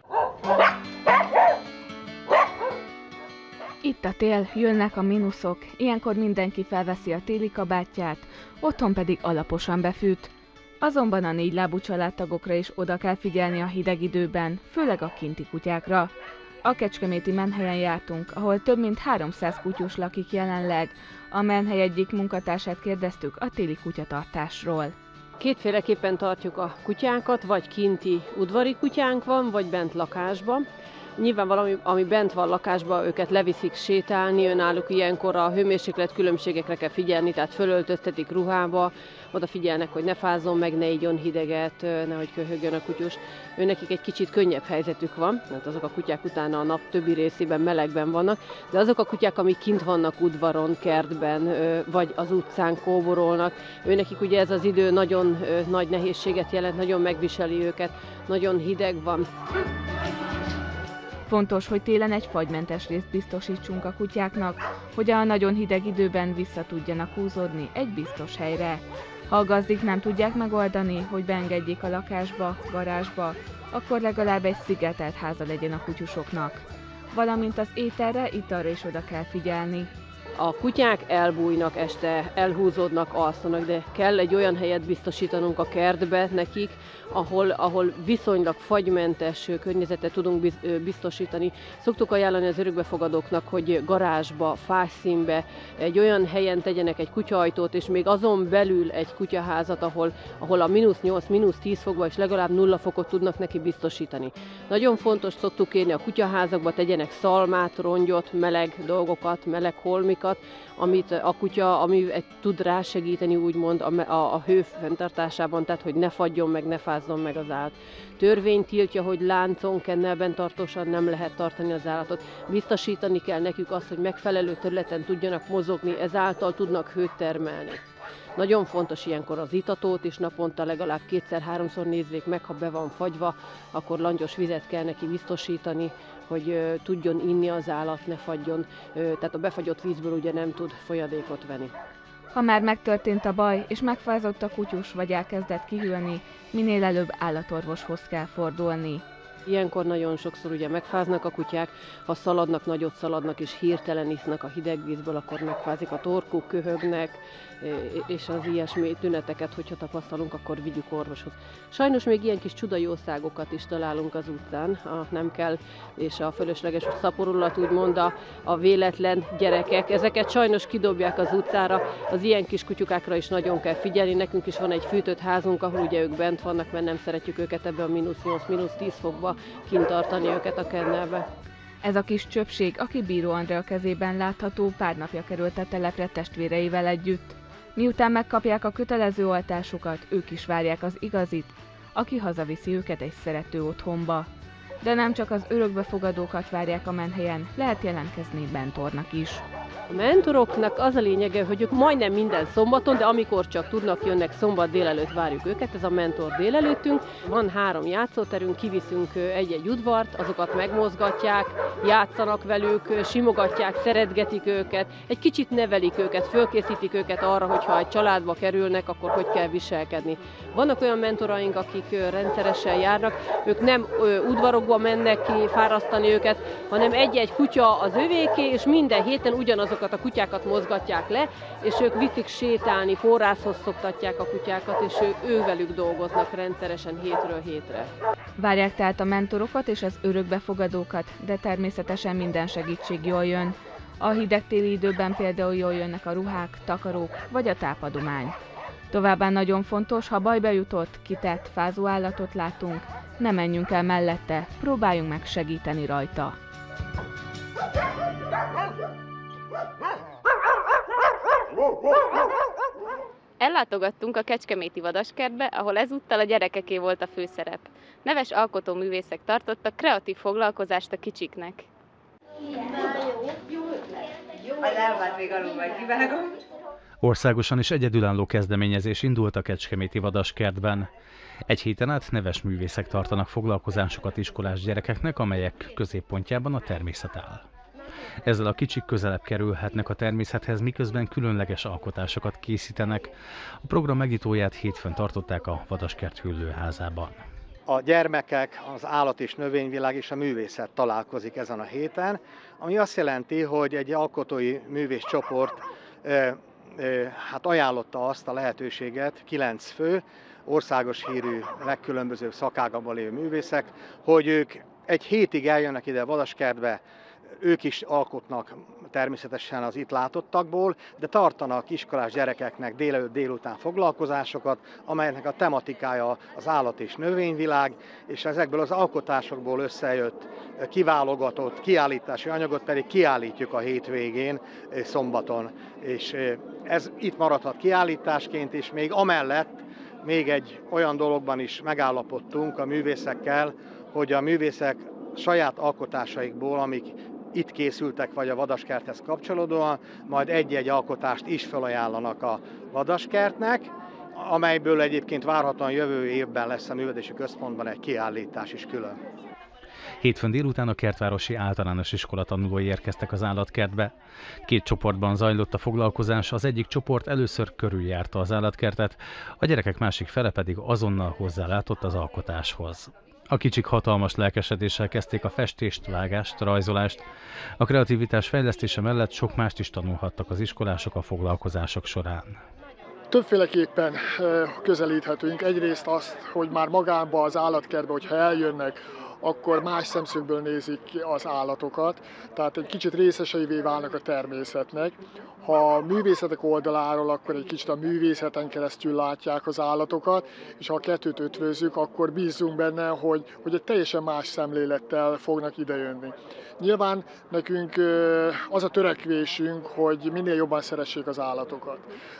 [SPEAKER 6] Itt a tél, jönnek a mínuszok, ilyenkor mindenki felveszi a téli kabátját, otthon pedig alaposan befűt. Azonban a négylábú családtagokra is oda kell figyelni a hideg időben, főleg a kinti kutyákra. A kecskeméti Menhelyen jártunk, ahol több mint 300 kutyus lakik jelenleg. A Menhely egyik munkatársát kérdeztük a téli kutyatartásról.
[SPEAKER 7] Kétféleképpen tartjuk a kutyánkat, vagy kinti udvari kutyánk van, vagy bent lakásban. Nyilván valami, ami bent van lakásban, őket leviszik sétálni, önálluk ilyenkor a hőmérséklet különbségekre kell figyelni, tehát fölöltöztetik ruhába, oda figyelnek, hogy ne fázzon meg, ne igyon hideget, nehogy köhögjön a kutyus. Őnekik egy kicsit könnyebb helyzetük van, mert azok a kutyák utána a nap többi részében melegben vannak, de azok a kutyák, amik kint vannak udvaron, kertben, vagy az utcán kóborolnak, őnekik ugye ez az idő nagyon nagy nehézséget jelent, nagyon megviseli őket, nagyon hideg van.
[SPEAKER 6] Fontos, hogy télen egy fagymentes részt biztosítsunk a kutyáknak, hogy a nagyon hideg időben vissza tudjanak húzódni egy biztos helyre. Ha a gazdik nem tudják megoldani, hogy beengedjék a lakásba, garázsba, akkor legalább egy szigetelt háza legyen a kutyusoknak. Valamint az ételre, italra is oda kell figyelni.
[SPEAKER 7] A kutyák elbújnak este, elhúzódnak, alszanak, de kell egy olyan helyet biztosítanunk a kertbe nekik, ahol viszonylag fagymentes környezetet tudunk biztosítani. Szoktuk ajánlani az örökbefogadóknak, hogy garázsba, fásszínbe, egy olyan helyen tegyenek egy kutyaajtót, és még azon belül egy kutyaházat, ahol a -8, -10 fokban is legalább 0 fokot tudnak neki biztosítani. Nagyon fontos, szoktuk kérni, a kutyaházakba tegyenek szalmát, rongyot, meleg dolgokat, meleg holmikat, amit a kutya, ami tud rásegíteni úgymond a hő fenntartásában, tehát hogy ne fagyjon meg, ne fázzon meg az állat. Törvény tiltja, hogy láncon, kennelben tartósan nem lehet tartani az állatot. Biztosítani kell nekük azt, hogy megfelelő területen tudjanak mozogni, ezáltal tudnak hőt termelni. Nagyon fontos ilyenkor az itatót is naponta legalább 2-3-szor nézzék meg, ha be van fagyva, akkor langyos vizet kell neki biztosítani, hogy tudjon inni az állat, ne fagyjon, tehát a befagyott vízből ugye nem tud folyadékot venni.
[SPEAKER 6] Ha már megtörtént a baj, és megfázott a kutyus, vagy elkezdett kihűlni, minél előbb állatorvoshoz kell fordulni.
[SPEAKER 7] Ilyenkor nagyon sokszor ugye megfáznak a kutyák, ha szaladnak, nagyot szaladnak és hirtelen isznak a hideg vízből, akkor megfázik a torkuk, köhögnek, és az ilyesmi tüneteket, hogyha tapasztalunk, akkor vigyük orvoshoz. Sajnos még ilyen kis csudajószágokat is találunk az utcán, a nem kell és a fölösleges szaporulat, úgymond a véletlen gyerekek. Ezeket sajnos kidobják az utcára, az ilyen kis kutyukákra is nagyon kell figyelni. Nekünk is van egy fűtött házunk, ahol ugye ők bent vannak, mert nem szeretjük őket ebbe a -8, -10 fokba kint tartani őket a kennelbe.
[SPEAKER 6] Ez a kis csöpség, aki Bíró Andrea kezében látható, pár napja került a telepre testvéreivel együtt. Miután megkapják a kötelező oltásukat, ők is várják az igazit, aki hazaviszi őket egy szerető otthonba. De nem csak az örökbefogadókat várják a menhelyen, lehet jelentkezni mentornak is.
[SPEAKER 7] A mentoroknak az a lényege, hogy ők majdnem minden szombaton, de amikor csak tudnak, jönnek szombat délelőtt, várjuk őket, ez a mentor délelőttünk. Van 3 játszóterünk, kiviszünk egy-egy udvart, azokat megmozgatják, játszanak velük, simogatják, szeretgetik őket, egy kicsit nevelik őket, fölkészítik őket arra, hogyha egy családba kerülnek, akkor hogy kell viselkedni. Vannak olyan mentoraink, akik rendszeresen járnak, ők nem udvarokba mennek ki fárasztani őket, hanem egy-egy kutya az övéké, és minden héten ugyanazokat a kutyákat mozgatják le, és ők viszik sétálni, forrászhoz szoktatják a kutyákat, és ővelük dolgoznak rendszeresen hétről hétre.
[SPEAKER 6] Várják tehát a mentorokat és az örökbefogadókat, de természetesen minden segítség jól jön. A hideg téli időben például jól jönnek a ruhák, takarók vagy a tápadomány. Továbbá nagyon fontos, ha bajba jutott, kitett, fázó állatot látunk, ne menjünk el mellette, próbáljunk meg segíteni rajta.
[SPEAKER 5] Ellátogattunk a kecskeméti vadaskertbe, ahol ezúttal a gyerekeké volt a főszerep. Neves alkotóművészek tartottak kreatív foglalkozást a kicsiknek.
[SPEAKER 8] Országosan is egyedülálló kezdeményezés indult a kecskeméti vadaskertben. Egy héten át neves művészek tartanak foglalkozásokat iskolás gyerekeknek, amelyek középpontjában a természet áll. Ezzel a kicsik közelebb kerülhetnek a természethez, miközben különleges alkotásokat készítenek. A program megnyitóját hétfőn tartották a Vadaskert Hüllőházában.
[SPEAKER 9] A gyermekek, az állat és növényvilág és a művészet találkozik ezen a héten, ami azt jelenti, hogy egy alkotói művészcsoport ajánlotta azt a lehetőséget, 9 fő, országos hírű, legkülönbözőbb szakágakban lévő művészek, hogy ők egy hétig eljönnek ide a Vadaskertbe, ők is alkotnak természetesen az itt látottakból, de tartanak iskolás gyerekeknek délután foglalkozásokat, amelynek a tematikája az állat és növényvilág, és ezekből az alkotásokból összejött kiválogatott kiállítási anyagot pedig kiállítjuk a hétvégén, szombaton. És ez itt maradhat kiállításként, és még amellett még egy olyan dologban is megállapodtunk a művészekkel, hogy a művészek saját alkotásaikból, amik itt készültek, vagy a Vadaskerthez kapcsolódóan, majd egy-egy alkotást is felajánlanak a Vadaskertnek, amelyből egyébként várhatóan jövő évben lesz a Művelődési Központban egy kiállítás is külön.
[SPEAKER 8] Hétfőn délután a Kertvárosi Általános Iskola tanulói érkeztek az állatkertbe. 2 csoportban zajlott a foglalkozás, az egyik csoport először körüljárta az állatkertet, a gyerekek másik fele pedig azonnal hozzálátott az alkotáshoz. A kicsik hatalmas lelkesedéssel kezdték a festést, vágást, rajzolást. A kreativitás fejlesztése mellett sok mást is tanulhattak az iskolások a foglalkozások során.
[SPEAKER 10] Többféleképpen közelíthetünk. Egyrészt azt, hogy már magánba az állatkertbe, hogyha eljönnek, akkor más szemszögből nézik az állatokat, tehát egy kicsit részeseivé válnak a természetnek. Ha a művészetek oldaláról, akkor egy kicsit a művészeten keresztül látják az állatokat, és ha a kettőt ötvözzük, akkor bízunk benne, hogy egy teljesen más szemlélettel fognak idejönni. Nyilván nekünk az a törekvésünk, hogy minél jobban szeressék az állatokat,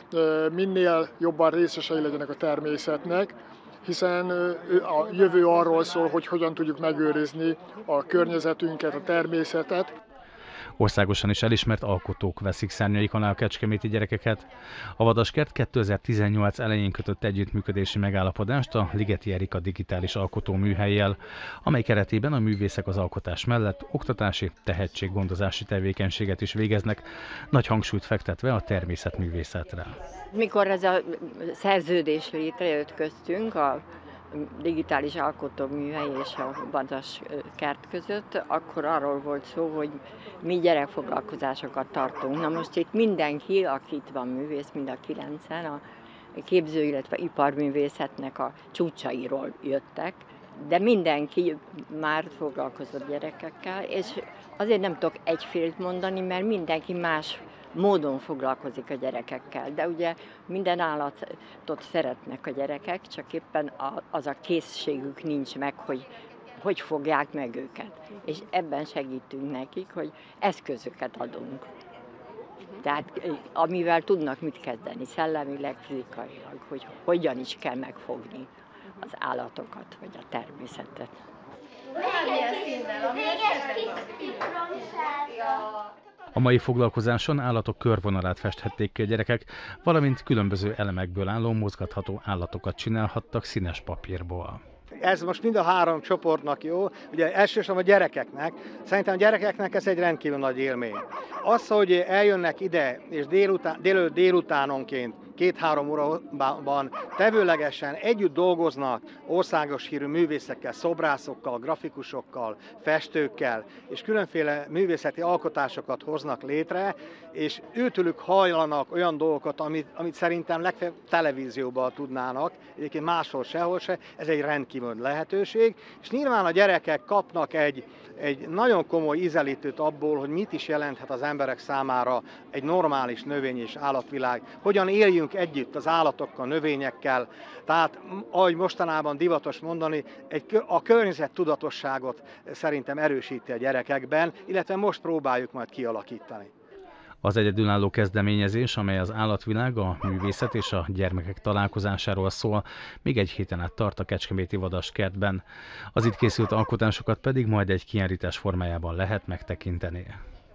[SPEAKER 10] minél jobban részesei legyenek a természetnek, hiszen a jövő arról szól, hogy hogyan tudjuk megőrizni a környezetünket, a természetet.
[SPEAKER 8] Országosan is elismert alkotók veszik szárnyaikon a kecskeméti gyerekeket. A Vadaskert 2018 elején kötött együttműködési megállapodást a Ligeti Erika digitális alkotóműhellyel, amely keretében a művészek az alkotás mellett oktatási, tehetséggondozási tevékenységet is végeznek, nagy hangsúlyt fektetve a természetművészetre.
[SPEAKER 11] Mikor ez a szerződés létrejött köztünk, a digitális alkotóműhely és a Vadaskert között, akkor arról volt szó, hogy mi gyerekfoglalkozásokat tartunk. Na most itt mindenki, aki itt van művész, mind a 9-en, a képző, illetve iparművészetnek a csúcsairól jöttek, de mindenki már foglalkozott gyerekekkel, és azért nem tudok egyfélt mondani, mert mindenki más módon foglalkozik a gyerekekkel, de ugye minden állatot szeretnek a gyerekek, csak éppen az a készségük nincs meg, hogy fogják meg őket. És ebben segítünk nekik, hogy eszközöket adunk. Tehát amivel tudnak mit kezdeni, szellemileg, fizikailag, hogy hogyan is kell megfogni az állatokat, vagy a természetet.
[SPEAKER 8] A mai foglalkozáson állatok körvonalát festhették ki a gyerekek, valamint különböző elemekből álló mozgatható állatokat csinálhattak színes papírból.
[SPEAKER 9] Ez most mind a három csoportnak jó, ugye elsősorban a gyerekeknek. Szerintem a gyerekeknek ez egy rendkívül nagy élmény. Az, hogy eljönnek ide, és délutánonként 2-3 órában tevőlegesen együtt dolgoznak országos hírű művészekkel, szobrászokkal, grafikusokkal, festőkkel, és különféle művészeti alkotásokat hoznak létre, és őtőlük hajlanak olyan dolgokat, amit szerintem legfeljebb televízióban tudnának, egyébként máshol sehol se, ez egy rendkívül lehetőség, és nyilván a gyerekek kapnak egy nagyon komoly ízelítőt abból, hogy mit is jelenthet az emberek számára egy normális növény- és állatvilág, hogyan éljünk együtt az állatokkal, növényekkel, tehát ahogy mostanában divatos mondani, a környezettudatosságot szerintem erősíti a gyerekekben, illetve most próbáljuk majd kialakítani.
[SPEAKER 8] Az egyedülálló kezdeményezés, amely az állatvilág, a művészet és a gyermekek találkozásáról szól, még egy héten át tart a Kecskeméti Vadaskertben. Az itt készült alkotásokat pedig majd egy kiállítás formájában lehet megtekinteni.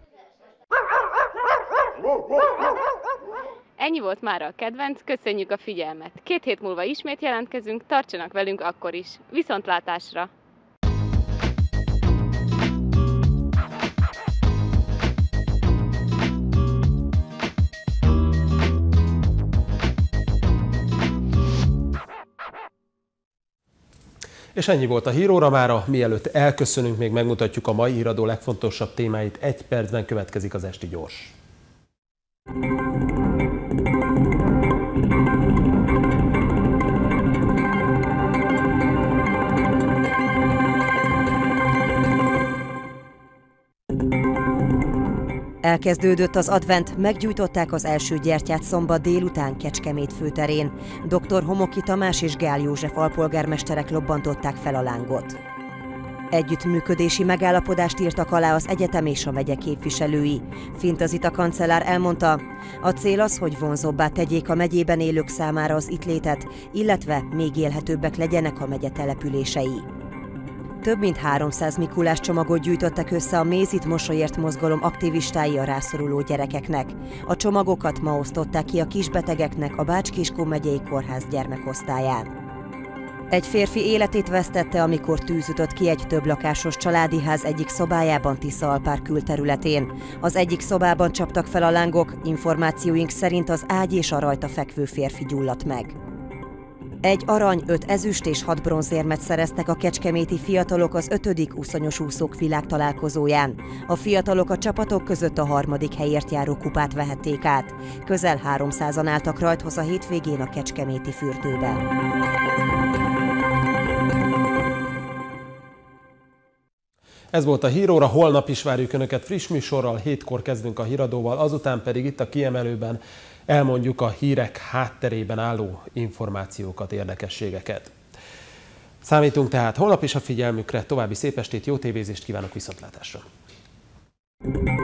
[SPEAKER 5] Ennyi volt mára a kedvenc, köszönjük a figyelmet! 2 hét múlva ismét jelentkezünk, tartsanak velünk akkor is! Viszontlátásra!
[SPEAKER 1] És ennyi volt a híróra mára, mielőtt elköszönünk, még megmutatjuk a mai híradó legfontosabb témáit. 1 percben következik az Esti Gyors.
[SPEAKER 2] Elkezdődött az advent, meggyújtották az első gyertyát szombat délután Kecskemét főterén. Dr. Homoki Tamás és Gál József alpolgármesterek lobbantották fel a lángot. Együttműködési megállapodást írtak alá az egyetem és a megye képviselői. Fintazita kancellár elmondta, a cél az, hogy vonzóbbá tegyék a megyében élők számára az itt létet, illetve még élhetőbbek legyenek a megye települései. Több mint 300 Mikulás csomagot gyűjtöttek össze a Mézit Mosolyért mozgalom aktivistái a rászoruló gyerekeknek. A csomagokat ma osztották ki a kisbetegeknek a Bács-Kiskun megyei kórház gyermekosztályán. Egy férfi életét vesztette, amikor tűz ütött ki egy többlakásos családi ház egyik szobájában Tisza-Alpár külterületén. Az egyik szobában csaptak fel a lángok, információink szerint az ágy és a rajta fekvő férfi gyulladt meg. 1 arany, 5 ezüst és 6 bronzérmet szereztek a kecskeméti fiatalok az 5. uszonyos úszók világtalálkozóján. A fiatalok a csapatok között a 3. helyért járó kupát vehették át. Közel 300-an álltak rajthoz a hétvégén a kecskeméti fürdőben.
[SPEAKER 1] Ez volt a híróra, holnap is várjuk Önöket friss műsorral, 7-kor kezdünk a híradóval, azután pedig itt a kiemelőben elmondjuk a hírek hátterében álló információkat, érdekességeket. Számítunk tehát holnap is a figyelmükre, további szép estét, jó tévézést kívánok, viszontlátásra!